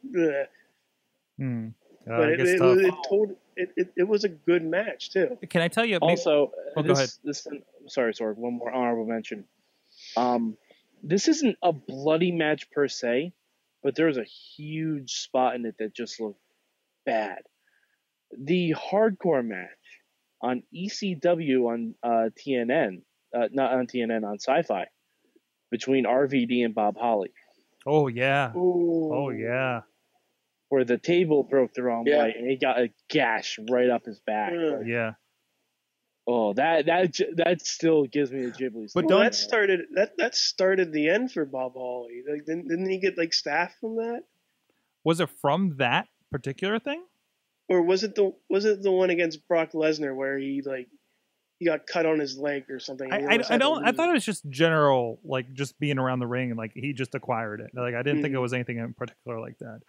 But it was a good match too. Can I tell you? Also, go ahead. Sorry, one more honorable mention. This isn't a bloody match per se, but there was a huge spot in it that just looked bad. The hardcore match on ECW on TNN, not on TNN, on Sci-Fi, between RVD and Bob Holly. Oh yeah. Ooh. Oh yeah. Where the table broke the wrong way and he got a gash right up his back. Yeah. Oh, that still gives me the Ghiblis. But that started the end for Bob Holly. Like, didn't he get like staff from that? Was it from that particular thing? Or was it the one against Brock Lesnar where he got cut on his leg or something? I thought it was just general, like just being around the ring and like he just acquired it. Like I didn't think it was anything in particular like that.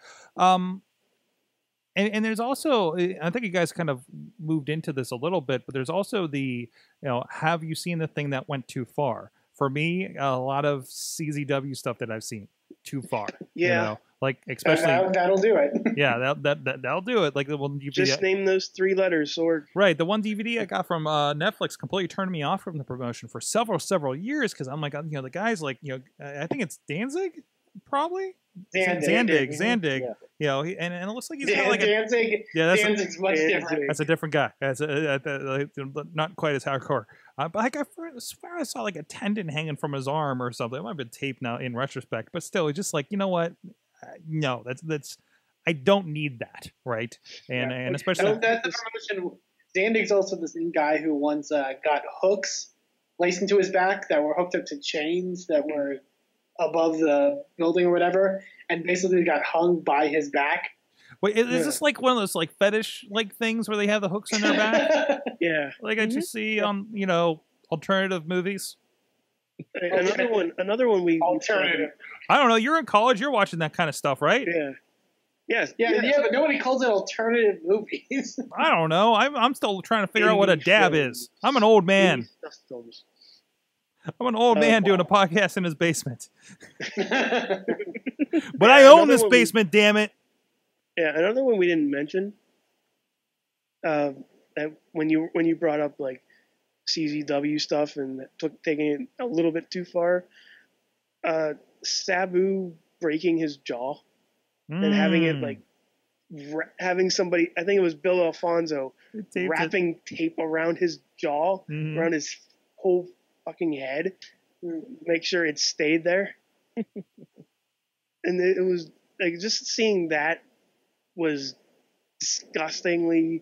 And there's also, I think you guys kind of moved into this a little bit, but there's also have you seen the thing that went too far? For me, a lot of CZW stuff that I've seen too far. Yeah. Like especially that'll do it. Yeah, that'll do it. Like the one DVD. Just name those 3 letters, Sorg. Right, the one DVD I got from Netflix completely turned me off from the promotion for several years because I'm like, the guy's like, I think it's Danzig, probably. Zandig. Yeah. And it looks like he's kind of like Danzig. Danzig's much different. That's a different guy. That's not quite as hardcore. But like I swear I saw like a tendon hanging from his arm or something. It might have been taped now in retrospect, but still, it's just like, you know what? No, that's I don't need that, right? And especially that's the promotion. Zandig's also the same guy who once got hooks laced into his back that were hooked up to chains that were above the building or whatever, and basically got hung by his back. Wait, is this like one of those like fetish like things where they have the hooks in their back? Yeah, like I just see on alternative movies. Another one we alternative. I don't know. You're in college. You're watching that kind of stuff, right? Yeah. Yes. Yeah, but nobody calls it alternative movies. I don't know. I'm still trying to figure out what a dab is. I'm an old man. I'm an old man doing a podcast in his basement. But I own this basement, damn it. Yeah, another one we didn't mention. That when you brought up like CZW stuff and taking it a little bit too far, Sabu breaking his jaw and having it like having somebody, I think it was Bill Alfonso, wrapping tape around his jaw, around his whole fucking head, make sure it stayed there. And it was like just seeing that was disgustingly,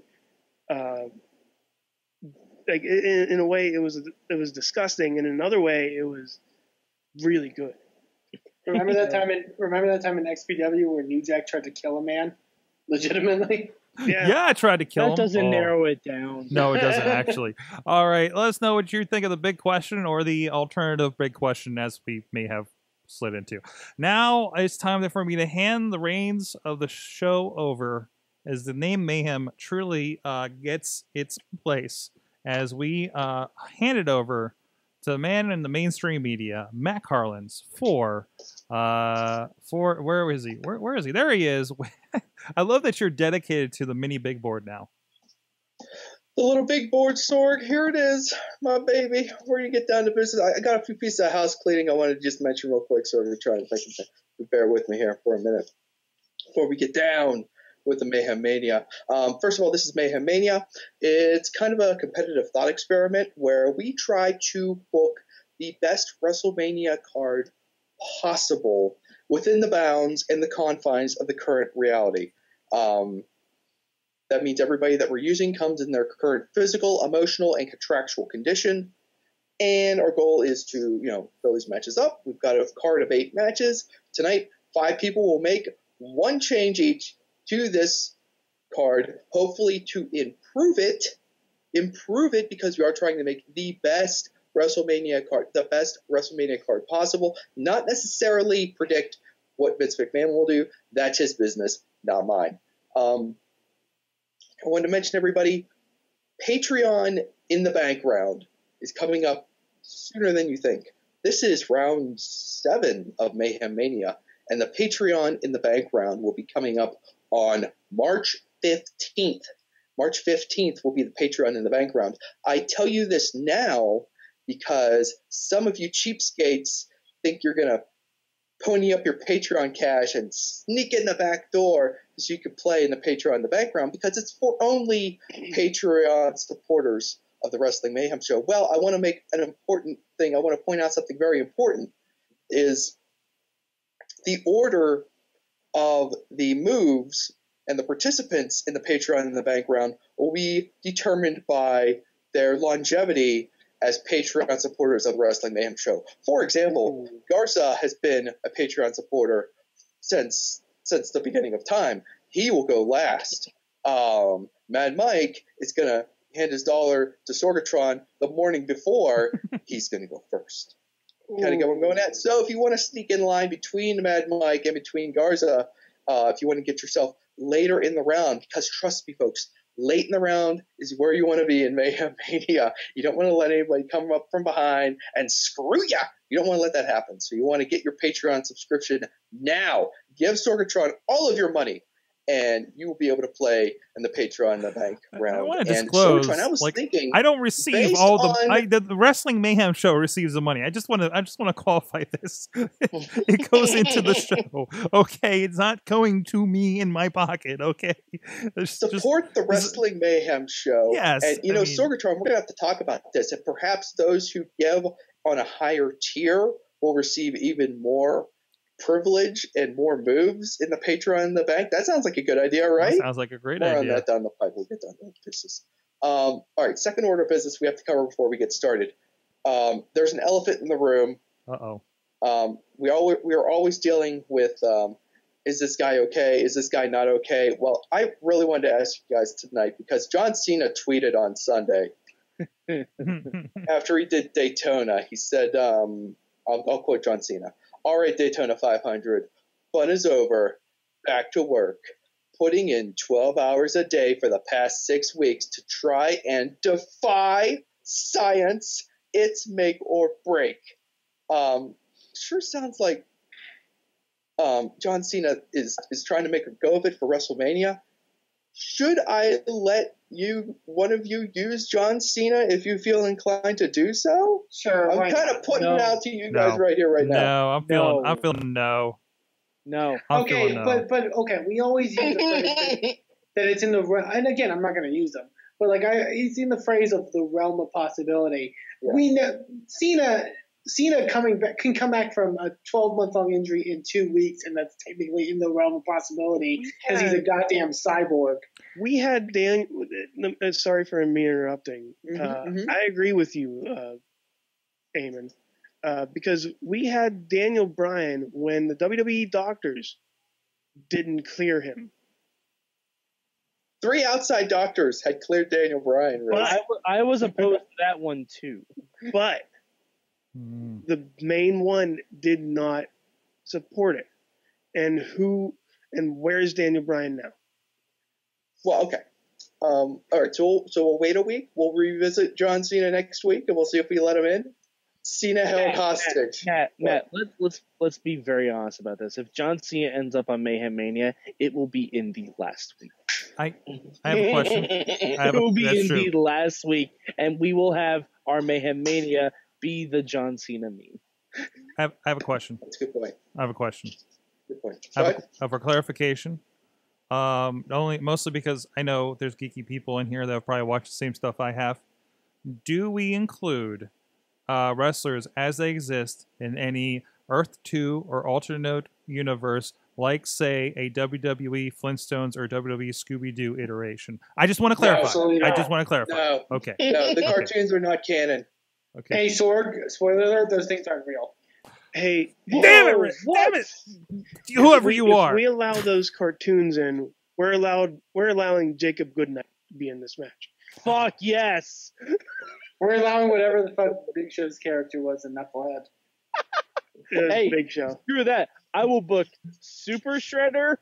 like in a way it was disgusting, and in another way it was really good. Remember that time in XPW where New Jack tried to kill a man, legitimately? Yeah, I tried to kill him. That doesn't narrow it down. No, it doesn't actually. All right, let us know what you think of the big question or the alternative big question, as we may have slid into. Now it's time for me to hand the reins of the show over as the name Mayhem truly gets its place, as we hand it over to the man in the mainstream media, Matt Carlins, for where is he? Where is he? There he is. I love that you're dedicated to the mini big board now. The little big board, Sorg. Here it is, my baby. We're going to get down to business. I got a few pieces of house cleaning I wanted to just mention real quick, so I'm going to try and bear with me here for a minute before we get down with the Mayhem Mania. First of all, this is Mayhem Mania. It's kind of a competitive thought experiment where we try to book the best WrestleMania card possible within the bounds and the confines of the current reality. That means everybody that we're using comes in their current physical, emotional, and contractual condition. And our goal is to, fill these matches up. We've got a card of 8 matches. Tonight, 5 people will make one change each to this card, hopefully to improve it because we are trying to make the best WrestleMania card possible, not necessarily predict what Vince McMahon will do. That's his business, not mine. I wanted to mention, everybody, Patreon in the Bank round is coming up sooner than you think. This is round 7 of Mayhem Mania, and the Patreon in the Bank round will be coming up on March 15th. March 15th will be the Patreon in the Bank round. I tell you this now because some of you cheapskates think you're going to pony up your Patreon cash and sneak in the back door so you can play in the Patreon in the Bank round because it's for only Patreon supporters of the Wrestling Mayhem Show. Well, I want to make an important thing. I want to point out something very important is the order of the moves and the participants in the Patreon in the Bank round will be determined by their longevity as Patreon supporters of the Wrestling Mayhem Show. For example, Garza has been a Patreon supporter since the beginning of time. He will go last. Mad Mike is going to hand his dollar to Sorgatron the morning before. He's going to go first. Kind of get what I'm going at. So if you want to sneak in line between Mad Mike and between Garza, if you want to get yourself later in the round, because trust me, folks, late in the round is where you want to be in Mayhem Mania. You don't want to let anybody come up from behind and screw you. You don't want to let that happen. So you want to get your Patreon subscription now. Give Sorgatron all of your money, and you will be able to play in the Patreon in the Bank round. I want to disclose, Sorgatron, I was thinking, I don't receive all the Wrestling Mayhem Show receives the money. I just want to qualify this. It goes into the show. Okay, it's not going to me in my pocket. Okay, support the Wrestling Mayhem Show. Yes, and Sorgatron, we're gonna have to talk about this, and perhaps those who give on a higher tier will receive even more privilege and more moves in the Patreon in the Bank. That sounds like a good idea, right? That sounds like a great idea. More on that down the pipe. We'll get down to business. All right, second order of business we have to cover before we get started. There's an elephant in the room. We are always dealing with is this guy okay? Is this guy not okay? Well, I really wanted to ask you guys tonight because John Cena tweeted on Sunday after he did Daytona. He said, I'll quote John Cena. All right, Daytona 500, fun is over, back to work, putting in 12 hours a day for the past 6 weeks to try and defy science. It's make or break. Sure sounds like John Cena is trying to make a go of it for WrestleMania. Should I let one of you use John Cena if you feel inclined to do so? Sure. I'm kind of putting it out to you guys right here, right now. No, I'm feeling no. No. Okay, but okay, we always use the phrase that it's in the and again, I'm not going to use them, but it's in the phrase of the realm of possibility. Yeah. We know Cena coming back can come back from a 12-month-long injury in 2 weeks, and that's technically in the realm of possibility because he's a goddamn cyborg. We had sorry for me interrupting. I agree with you, Eamon, because we had Daniel Bryan when the WWE doctors didn't clear him. 3 outside doctors had cleared Daniel Bryan. Right? But I was opposed to that one too. But the main one did not support it. And where's Daniel Bryan now? Well, okay. All right, so we'll wait a week. We'll revisit John Cena next week, and we'll see if we let him in. Cena held hostage. Matt, let's be very honest about this. If John Cena ends up on Mayhem Mania, it will be in the last week. I have a question. It will be in the last week, and we will have our Mayhem Mania be the John Cena meme. I have a question. That's a good point. I have a question. Good point. For clarification, mostly because I know there's geeky people in here that have probably watched the same stuff I have. Do we include wrestlers as they exist in any Earth 2 or alternate universe, like, say, a WWE Flintstones or WWE Scooby-Doo iteration? I just want to clarify. I just want to clarify. No. Okay. No, the cartoons are not canon. Okay. Hey, Sorg, spoiler alert, those things aren't real. Hey, damn it! Whoever you are. If we allow those cartoons in, we're allowing Jacob Goodnight to be in this match. Fuck yes! We're allowing whatever the fuck Big Show's character was in Knucklehead. Hey, Big Show. Screw that. I will book Super Shredder.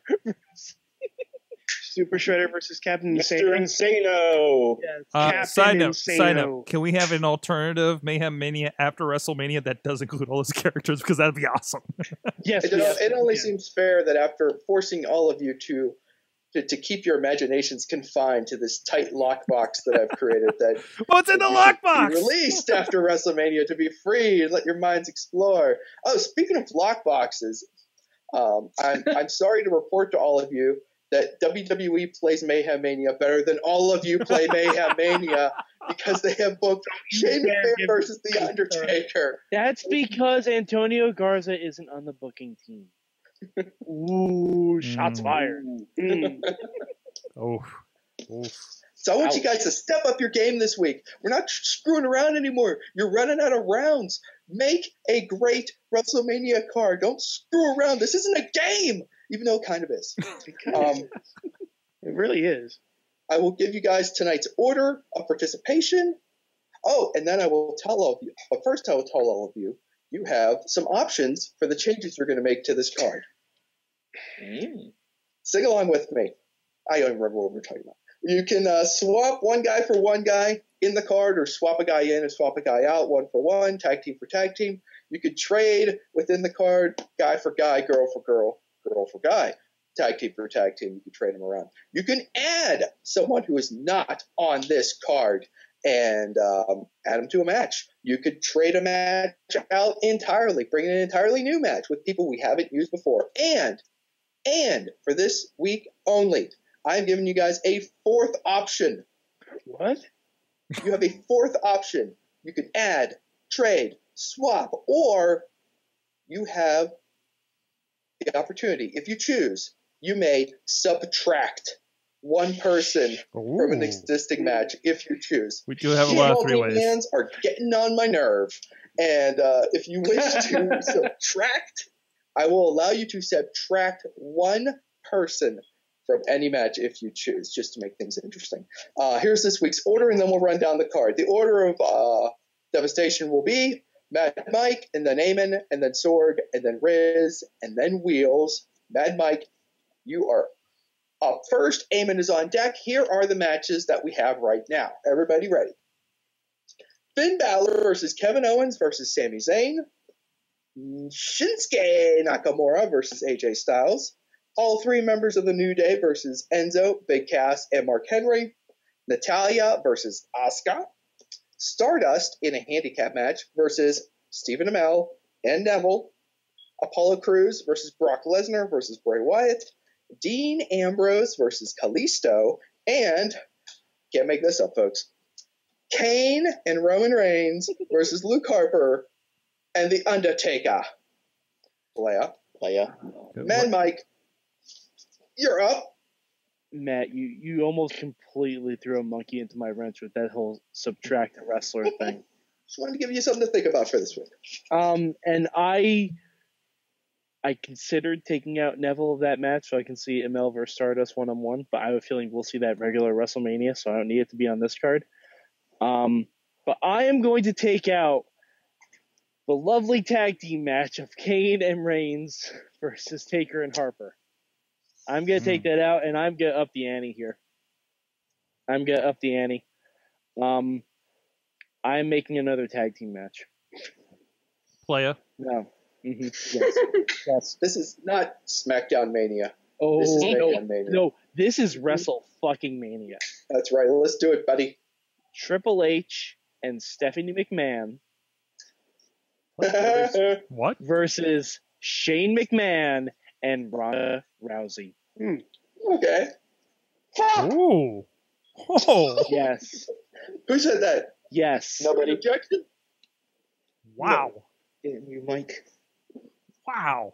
Super Shredder versus Captain Mr. Insano. Yes, Side note. Can we have an alternative Mayhem Mania after WrestleMania that does include all those characters? Because that'd be awesome. Yes. It only seems fair that after forcing all of you to keep your imaginations confined to this tight lockbox that I've created, that what's in the lockbox? Released after WrestleMania to be free and let your minds explore. Oh, speaking of lockboxes, I'm sorry to report to all of you that WWE plays Mayhem Mania better than all of you play Mayhem Mania, because they have booked Shane McMahon versus The Undertaker. That's because Antonio Garza isn't on the booking team. Ooh, shots fired. Oh. So I want you guys to step up your game this week. We're not screwing around anymore. You're running out of rounds. Make a great WrestleMania card. Don't screw around. This isn't a game, even though it kind of is. It really is. I will give you guys tonight's order of participation. Oh, and then I will tell all of you. But first I will tell all of you, you have some options for the changes you're going to make to this card. Sing along with me. I don't remember what we're talking about. You can swap one guy for one guy in the card, or swap a guy in and swap a guy out, 1 for 1, tag team for tag team. You could trade within the card, guy for guy, girl for girl, girl for guy, tag team for tag team. You can trade them around. You can add someone who is not on this card and add them to a match. You could trade a match out entirely, bring in an entirely new match with people we haven't used before. And for this week only, I'm giving you guys a fourth option. What? You have a fourth option. You can add, trade, swap, or you have the opportunity. If you choose, you may subtract one person from an existing match if you choose. We do have a lot of three ways. Hands are getting on my nerve. And if you wish to subtract, I will allow you to subtract one person from any match if you choose, just to make things interesting. Here's this week's order, and then we'll run down the card. The order of devastation will be Mad Mike, and then Eamon, and then Sorg, and then Riz, and then Wheels. Mad Mike, you are up first. Eamon is on deck. Here are the matches that we have right now. Everybody ready? Finn Balor versus Kevin Owens versus Sami Zayn. Shinsuke Nakamura versus AJ Styles. All three members of the New Day versus Enzo, Big Cass, and Mark Henry. Natalya versus Asuka. Stardust in a handicap match versus Stephen Amell and Neville. Apollo Crews versus Brock Lesnar versus Bray Wyatt. Dean Ambrose versus Kalisto. And, can't make this up, folks, Kane and Roman Reigns versus Luke Harper and The Undertaker. Playa. Mad Mike, you're up. Matt, you almost completely threw a monkey into my wrench with that whole subtract a wrestler thing. Just wanted to give you something to think about for this week. And I considered taking out Neville of that match so I can see Amell versus Stardust 1-on-1, but I have a feeling we'll see that regular WrestleMania, so I don't need it to be on this card. But I am going to take out the lovely tag team match of Kane and Reigns versus Taker and Harper. I'm going to take that out, and I'm going to up the ante here. I'm making another tag team match. Playa. No. Yes. Yes. This is not SmackDown Mania. Oh, This is no, Mayhem Mania. no. This is Wrestle fucking Mania. That's right. Let's do it, buddy. Triple H and Stephanie McMahon What? versus Shane McMahon and Ronda Rousey. Okay. Ooh. Oh. Yes. Who said that? Yes. Nobody objected? Wow. Damn you, Mike. Wow.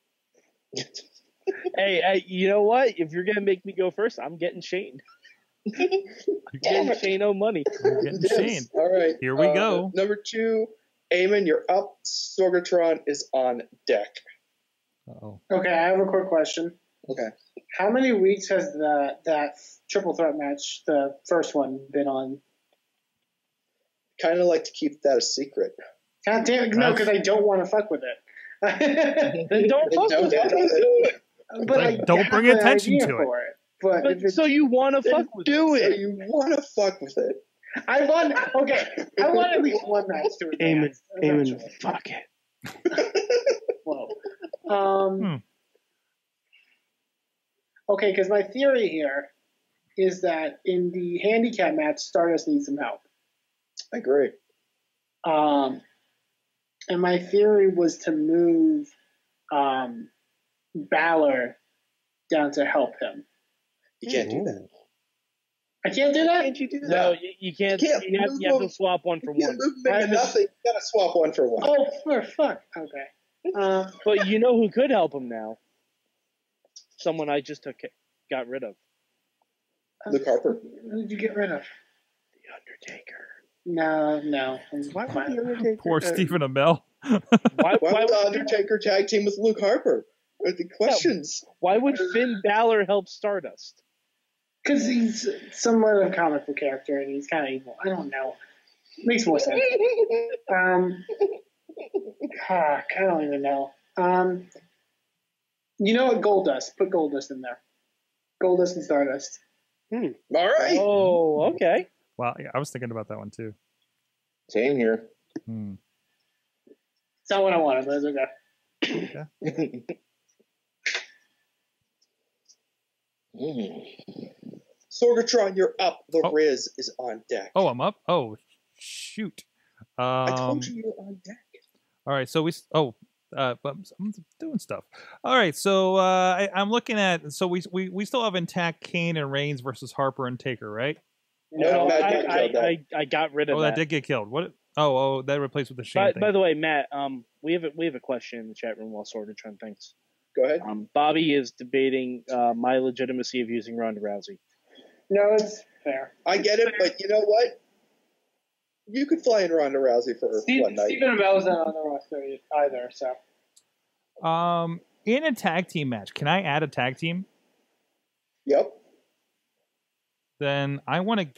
Hey, you know what? If you're gonna make me go first, I'm getting Shane. Getting Shane no money. You're getting Yes. Shane. All right. Here we go. Number 2, Eamon, you're up. Sorgatron is on deck. Uh-oh. Okay, I have a quick question. Okay. How many weeks has that triple threat match, the first one, been on? Kind of like to keep that a secret. God damn it, no, because I don't want to fuck with it. Then don't fuck with it. But I Don't have bring an attention idea to it. for But if But it's, so you want to fuck with Do it? it. You want to fuck with it. I want at least one match to advance. Eamon, fuck it. Whoa. Okay, because my theory here is that in the handicap match, Stardust needs some help. I agree. And my theory was to move Balor down to help him. You can't do that. I can't do that? Can't you do that? No, you can't. You have to swap one for You one. can't move him into nothing. You gotta swap one for one. Oh, for fuck. Okay. But you know who could help him now? Someone I just got rid of. Luke Harper. Who did you get rid of? The Undertaker. No. Why would the Undertaker? Poor Stephen Amell. Why would the Undertaker tag team with Luke Harper? Are the questions? Why would Finn Balor help Stardust? Because he's somewhat of a comic book character and he's kind of evil. I don't know. Makes more sense. I don't even know. You know what? Goldust. Put Goldust in there. Goldust and Stardust. All right. Oh, okay. Wow, yeah, I was thinking about that one too. Same here. It's not what I wanted, but it's okay. Sorgatron, you're up. The Riz is on deck. Oh, I'm up? Oh, shoot. I told you you're on deck. All right, so but I'm doing stuff. All right, so I'm looking at, so we still have intact Kane and Reigns versus Harper and Taker, right? No, I got rid of that. That did get killed. What? Oh, that replaced with the Shane thing. By the way, Matt, we have a question in the chat room while Sorgatron thinks. Go ahead. Bobby is debating my legitimacy of using Ronda Rousey. No, it's fair. I get it, but you know what? You could fly in Ronda Rousey for one night. Stephen Amell's not on the roster either, so. In a tag team match, can I add a tag team? Yep. Then I want,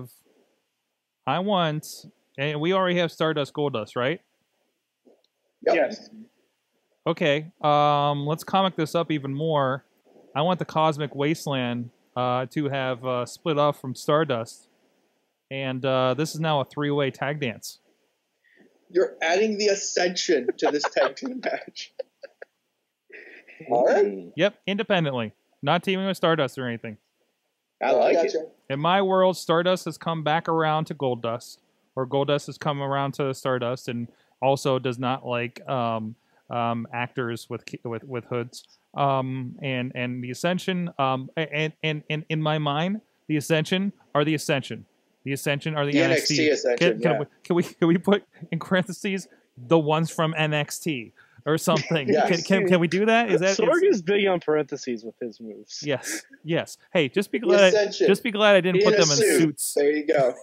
and we already have Stardust Goldust, right? Yep. Yes. Okay, let's comic this up even more. I want the Cosmic Wasteland to have split off from Stardust. And this is now a 3-way tag dance. You're adding the Ascension to this tag team match. All right. Yep, independently. Not teaming with Stardust or anything. I like it. In my world, Stardust has come back around to Goldust. Or Goldust has come around to Stardust and also does not like actors with hoods. And the Ascension, and in my mind, the Ascension are the Ascension. The Ascension are the NXT. Ascension. Can we put in parentheses the ones from NXT or something? Yes. Can we do that? Sorg is big on parentheses with his moves. Yes. Hey, just be glad I didn't put them in suits. There you go.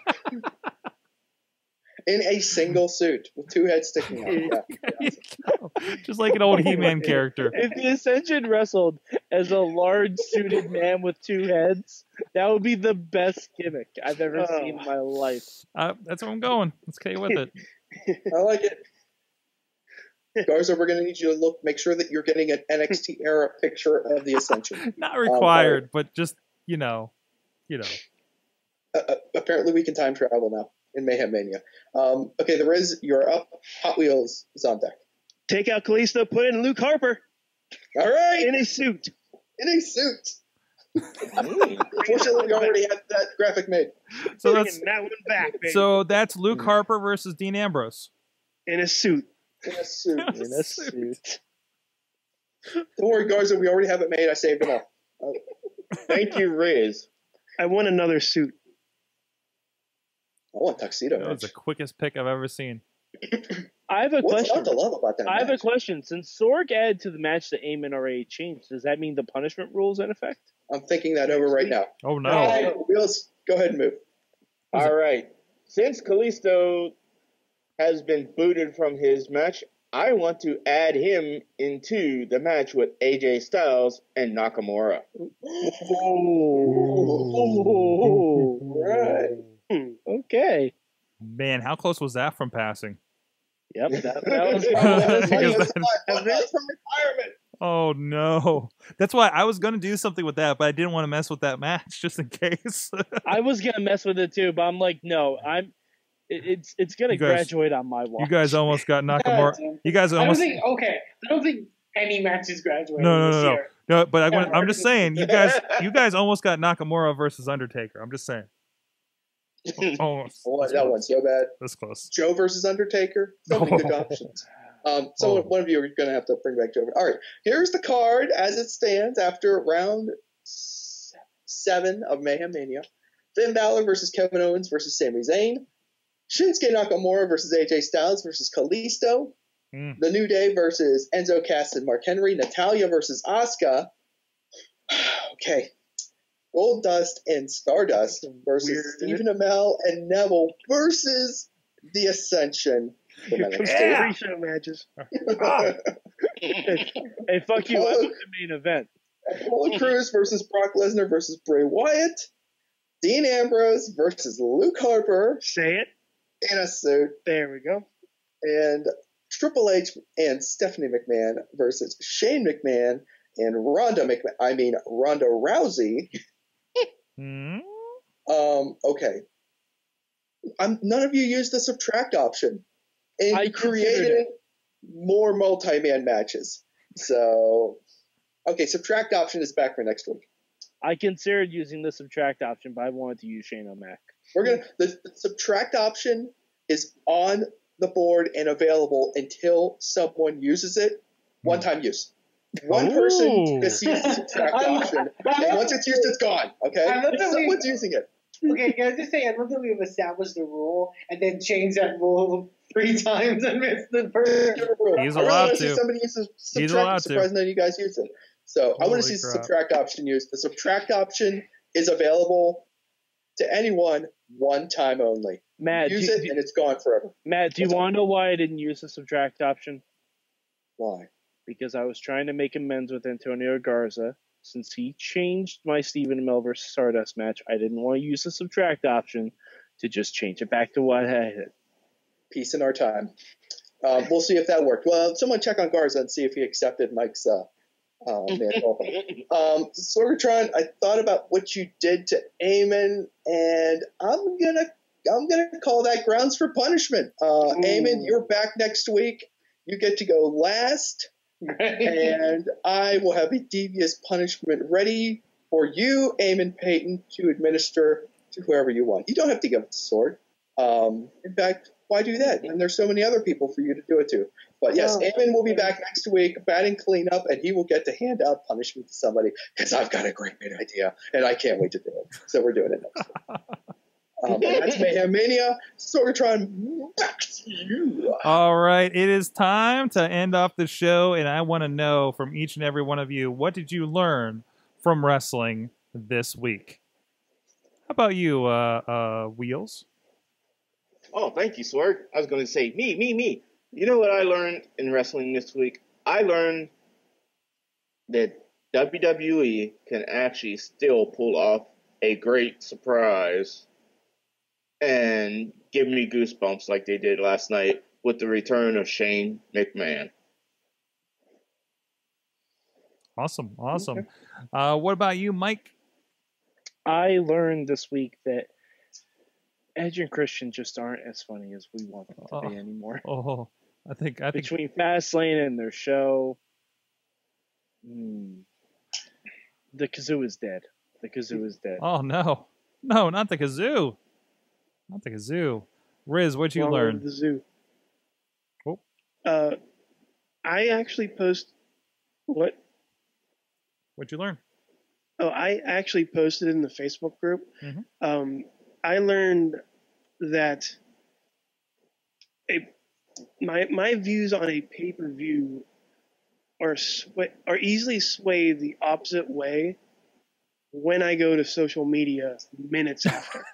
In a single suit with 2 heads sticking out. Yeah. Just like an old He-Man character. If the Ascension wrestled as a large suited man with 2 heads, that would be the best gimmick I've ever seen in my life. That's where I'm going. Let's stay with it. I like it. Garza, we're going to need you to make sure that you're getting an NXT era picture of the Ascension. Not required, but just, apparently we can time travel now. in Mayhem Mania. Okay, the Riz, you're up. Hot Wheels is on deck. Take out Kalisto, put in Luke Harper. All right. In a suit. In a suit. Unfortunately, we already had that graphic made. So that's that one back, baby. So that's Luke Harper versus Dean Ambrose. In a suit. In a suit. In a suit. Don't worry, Garza, we already have it made. I saved them all. Thank you, Riz. I want another suit. I want tuxedo. That was the quickest pick I've ever seen. I have a What's question. not to love about that I have a match? question. Since Sorg added to the match that Eamon already changed, does that mean the punishment rule's in effect? I'm thinking that over right now. Oh no! All right, Wheels, go ahead and move. All right. Since Kalisto has been booted from his match, I want to add him into the match with AJ Styles and Nakamura. Oh, right. Okay. Man, how close was that from passing? Yep. That was from retirement. Oh no! That's why I was going to do something with that, but I didn't want to mess with that match just in case. I was gonna mess with it too, but I'm like, no, it's gonna You guys- graduate on my watch. You guys almost got Nakamura. Tim. You guys I don't almost. think. Okay, I don't think any matches graduate No, this year. No, but I'm just saying, you guys almost got Nakamura versus Undertaker. I'm just saying. Almost. Oh, that one's so bad. That's close. Joe versus Undertaker. So many good options. So one of you are going to have to bring back Joe. All right, here's the card as it stands after round 7 of Mayhem Mania. Finn Balor versus Kevin Owens versus Sami Zayn. Shinsuke Nakamura versus AJ Styles versus Kalisto. The New Day versus Enzo Cass and Mark Henry. Natalya versus Asuka. Okay. Goldust and Stardust versus Stephen Amell and Neville versus The Ascension. Here comes the pre-show matches. Hey, fuck you! I want the main event. Apollo Crews versus Brock Lesnar versus Bray Wyatt. Dean Ambrose versus Luke Harper. Say it. In a suit. There we go. And Triple H and Stephanie McMahon versus Shane McMahon and Ronda Rousey. Okay. None of you used the subtract option. And I you created more multi-man matches. So, okay, subtract option is back for next week. I considered using the subtract option, but I wanted to use Shane O'Mac. The subtract option is on the board and available until someone uses it. One-time use. One person just uses the subtract option, and once it's used, it's gone. Okay, someone's using it. Okay, can I just say, I love that we've established a rule and then changed that rule 3 times and missed the first. He's I really allowed want to see to. somebody use the He's subtract. allowed I'm to. surprised none of you guys use it. So I want to see the subtract option used. The subtract option is available to anyone one time only. Matt, Use it and it's gone forever. Matt, do you want to know why I didn't use the subtract option? Why? Because I was trying to make amends with Antonio Garza. Since he changed my Stephen Amell versus Stardust match, I didn't want to use the subtract option to just change it back to what I had. Peace in our time. We'll see if that worked. Well, someone check on Garza and see if he accepted Mike's Sorgatron, I thought about what you did to Eamon, and I'm gonna call that grounds for punishment. Eamon, you're back next week. You get to go last. And I will have a devious punishment ready for you, Eamon Payton, to administer to whoever you want. You don't have to give it to Sword. In fact, why do that? And there's so many other people for you to do it to. But yes, Eamon will be back next week, batting cleanup, and he will get to hand out punishment to somebody because I've got a great idea, and I can't wait to do it. So we're doing it next week. And that's Mayhem Mania. Sorgatron, back to you. All right, it is time to end off the show, and I want to know from each and every one of you, what did you learn from wrestling this week? How about you, Wheels? Oh, thank you, Sorg. I was going to say me. You know what I learned in wrestling this week? I learned that WWE can actually still pull off a great surprise and give me goosebumps like they did last night with the return of Shane McMahon. Awesome. What about you, Mike? I learned this week that Edge and Christian just aren't as funny as we want them to be anymore. Oh, I think Between Fast Lane and their show, the kazoo is dead. The kazoo is dead. Oh no, not the kazoo, not the kazoo. Riz, what'd you learn? The zoo. Oh. I actually post what? What'd you learn? Oh, I actually posted in the Facebook group. Mm-hmm. I learned that my views on a pay-per-view are easily swayed the opposite way when I go to social media minutes after.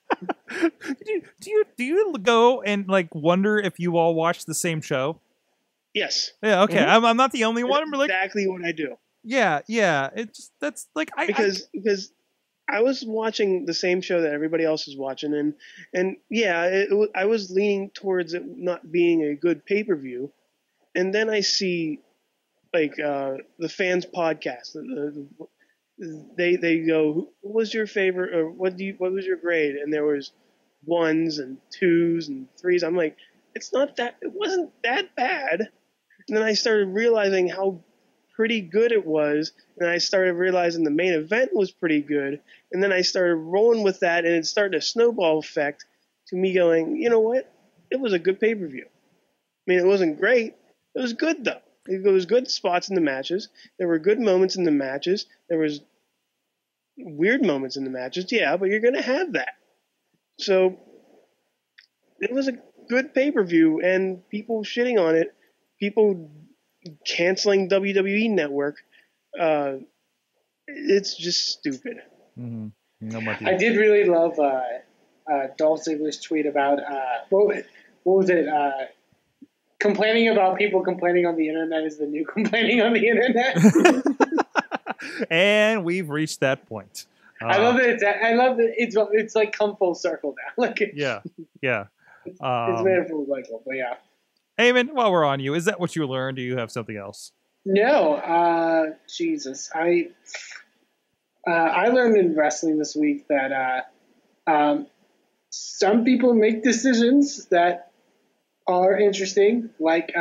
do you go and like wonder if you all watch the same show? Yes. Yeah. Okay. Mm-hmm. I'm not the only one. That's But like, exactly what I do. Yeah. It's that's like because I was watching the same show that everybody else is watching, and yeah, I was leaning towards it not being a good pay-per-view, and then I see like the fans podcast. They go, "Who was your favorite?" Or what was your grade? And there was 1s and 2s and 3s. I'm like, it wasn't that bad. And then I started realizing how pretty good it was, and I started realizing the main event was pretty good, and then I started rolling with that, and it started a snowball effect to me going, you know what? It was a good pay-per-view. I mean, it wasn't great. It was good, though. There was good spots in the matches. There were good moments in the matches. There was weird moments in the matches. Yeah, but you're going to have that. So it was a good pay-per-view, and people shitting on it, people canceling WWE Network, it's just stupid. Mm-hmm. I did really love Dolph Ziggler's tweet about what was it? Complaining about people complaining on the internet is the new complaining on the internet. And we've reached that point. I love it. I love that it's like come full circle now. Like yeah. It's made full cycle, but yeah. Eamon, while we're on you, is that what you learned? Do you have something else? No, Jesus, I learned in wrestling this week that some people make decisions that are interesting, like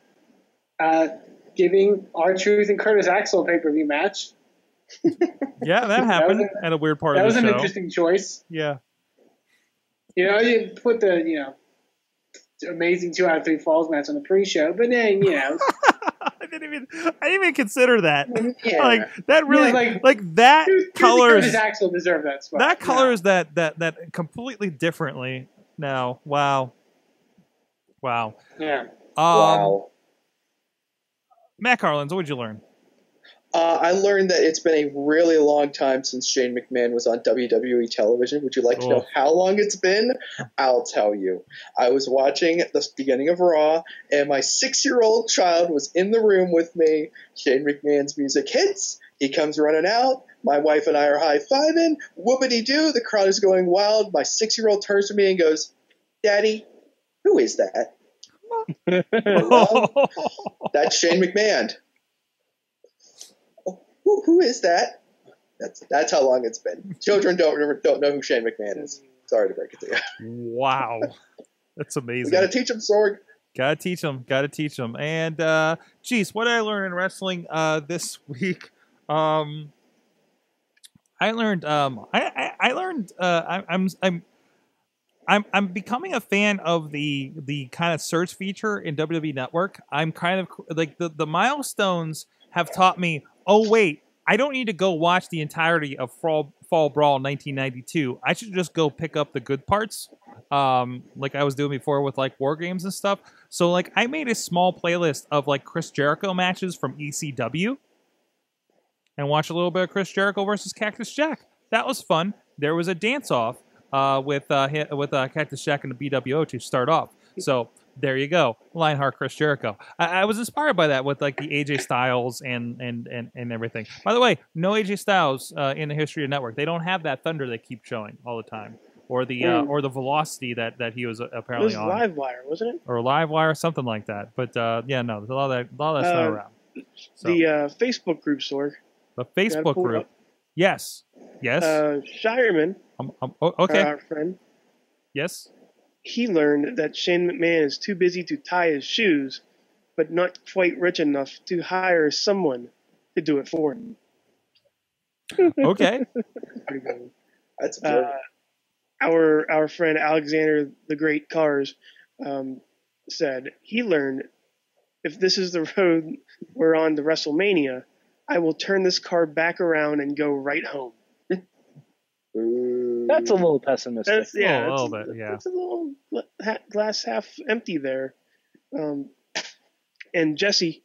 giving R-Truth and Curtis Axel a pay-per-view match. Yeah, that happened at a weird part of the show. That was an interesting choice. Yeah. You put the amazing 2 out of 3 falls match on the pre-show, but then I didn't even consider that. Yeah. Like that really, like that colors. Curtis Axel deserved that spot. That colors that completely differently now. Wow. Yeah. Wow. Matt Carlins, what would you learn? I learned that it's been a really long time since Shane McMahon was on WWE television. Would you like to know how long it's been? I'll tell you. I was watching the beginning of Raw, and my 6-year-old child was in the room with me. Shane McMahon's music hits. He comes running out. My wife and I are high-fiving. Whoopity-doo. The crowd is going wild. My 6-year-old turns to me and goes, "Daddy, who is that?" Well, that's Shane McMahon. Who is that? That's how long it's been. Children don't know who Shane McMahon is. Sorry to break it to you. Wow, that's amazing. We got to teach them, Sorg. Got to teach them. And geez, what did I learn in wrestling this week? I learned. I'm becoming a fan of the kind of search feature in WWE Network. I'm kind of like the milestones have taught me. Oh wait, I don't need to go watch the entirety of Fall Brawl 1992. I should just go pick up the good parts, like I was doing before with like War Games and stuff. So like I made a small playlist of like Chris Jericho matches from ECW, and watch a little bit of Chris Jericho versus Cactus Jack. That was fun. There was a dance off with Cactus Jack and the BWO to start off. So. There you go, Lionheart, Chris Jericho. I was inspired by that with like the AJ Styles and everything. By the way, no AJ Styles in the history of network. They don't have that thunder they keep showing all the time, or the velocity that he was apparently on. It was Livewire, wasn't it? Or Livewire, something like that. But yeah, no, there's a lot of that stuff around. So. The Facebook group, Sorg. The Facebook group. Yes. Shireman. Okay. Our friend. Yes? He learned that Shane McMahon is too busy to tie his shoes, but not quite rich enough to hire someone to do it for him. Okay. Pretty good. That's a Our friend Alexander the Great Cars said he learned, if this is the road we're on to WrestleMania, I will turn this car back around and go right home. That's a little pessimistic. That's, yeah, a little it's, bit, yeah. It's a little glass half empty there. And Jesse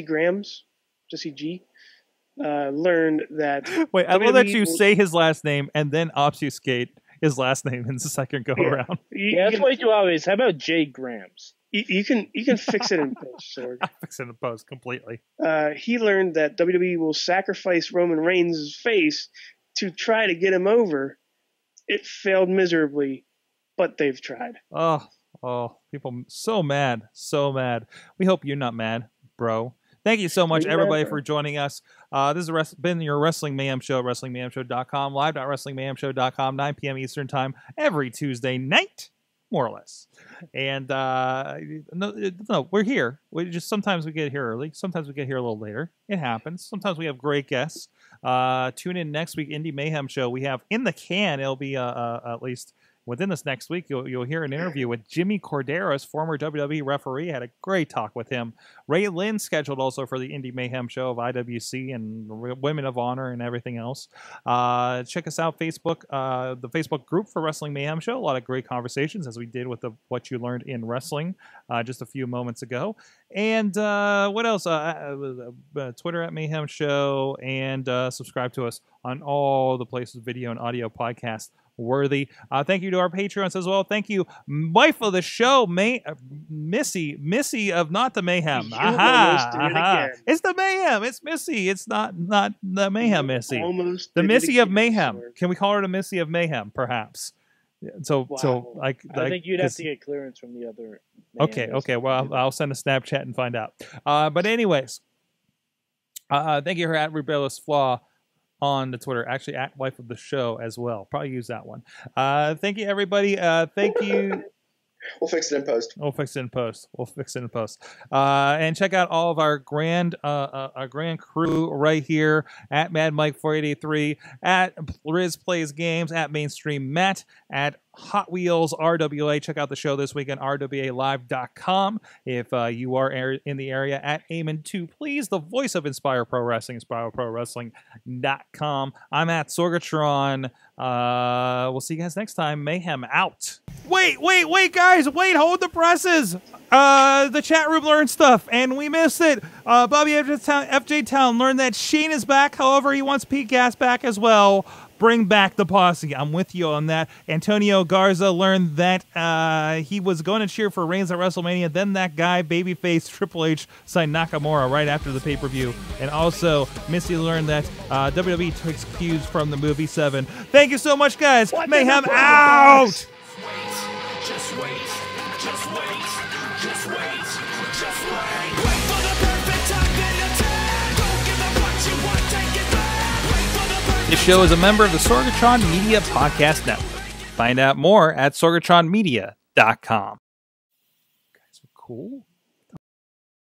G, learned that. Wait, I love that you will- say his last name and then obfuscate his last name in the second go around. Yeah, that's way too obvious. How about Jay Grams? You can fix it in post, Sorg. I'll fix it in post completely. He learned that WWE will sacrifice Roman Reigns' face to try to get him over. It failed miserably, but they've tried. Oh, people so mad. We hope you're not mad, bro. Thank you so much, everybody, for joining us. This has been your Wrestling Mayhem Show at WrestlingMayhemShow.com, live.WrestlingMayhemShow.com, 9 p.m. Eastern Time, every Tuesday night, more or less. And no, we're here. Sometimes we get here early. Sometimes we get here a little later. It happens. Sometimes we have great guests. Tune in next week, Indie Mayhem Show. We have in the can. It'll be at least within this next week. You'll hear an interview with Jimmy Corderas, former WWE referee. Had a great talk with him. Ray Lynn scheduled also for the Indie Mayhem Show of IWC and Women of Honor and everything else. Check us out, Facebook, the Facebook group for Wrestling Mayhem Show. A lot of great conversations as we did with What You Learned in Wrestling just a few moments ago. And what else? Twitter at Mayhem Show, and subscribe to us on all the places, video and audio podcast worthy. Thank you to our Patreons as well. Thank you, wife of the show, Missy of Not the Mayhem. You almost did it again. It's the Mayhem. It's Missy. It's not the Mayhem Missy. Almost The did it Missy of again, Mayhem. Sorg. Can we call her the Missy of Mayhem, perhaps? So I think you'd have to get clearance from the other. Okay. Well, I'll send a Snapchat and find out. But anyways, thank you for at Rebellious Flaw on the Twitter. Actually, at Wife of the Show as well. Probably use that one. Thank you, everybody. Thank you. We'll fix it in post. And check out all of our grand crew right here at Mad Mike 4883, at Riz Plays Games, at Mainstream Matt, at Hot Wheels RWA. Check out the show this weekend, rwalive.com. If you are in the area, at Eamon2, please, the voice of Inspire Pro Wrestling, inspireprowrestling.com. I'm at Sorgatron. We'll see you guys next time. Mayhem out. Wait, guys. Wait, hold the presses. The chat room learned stuff, and we missed it. Bobby FJ Town learned that Shane is back. However, he wants Pete Gas back as well. Bring back the posse. I'm with you on that. Antonio Garza learned that he was going to cheer for Reigns at WrestleMania. Then that guy, babyface Triple H, signed Nakamura right after the pay-per-view. And also, Missy learned that WWE takes cues from the movie 7. Thank you so much, guys. Mayhem out! Just wait. Wait for the perfect time, then attack. Don't give up what you want, take it back. Wait for the perfect. This show is a member of the Sorgatron Media Podcast Network. Find out more at sorgatronmedia.com. Guys are cool.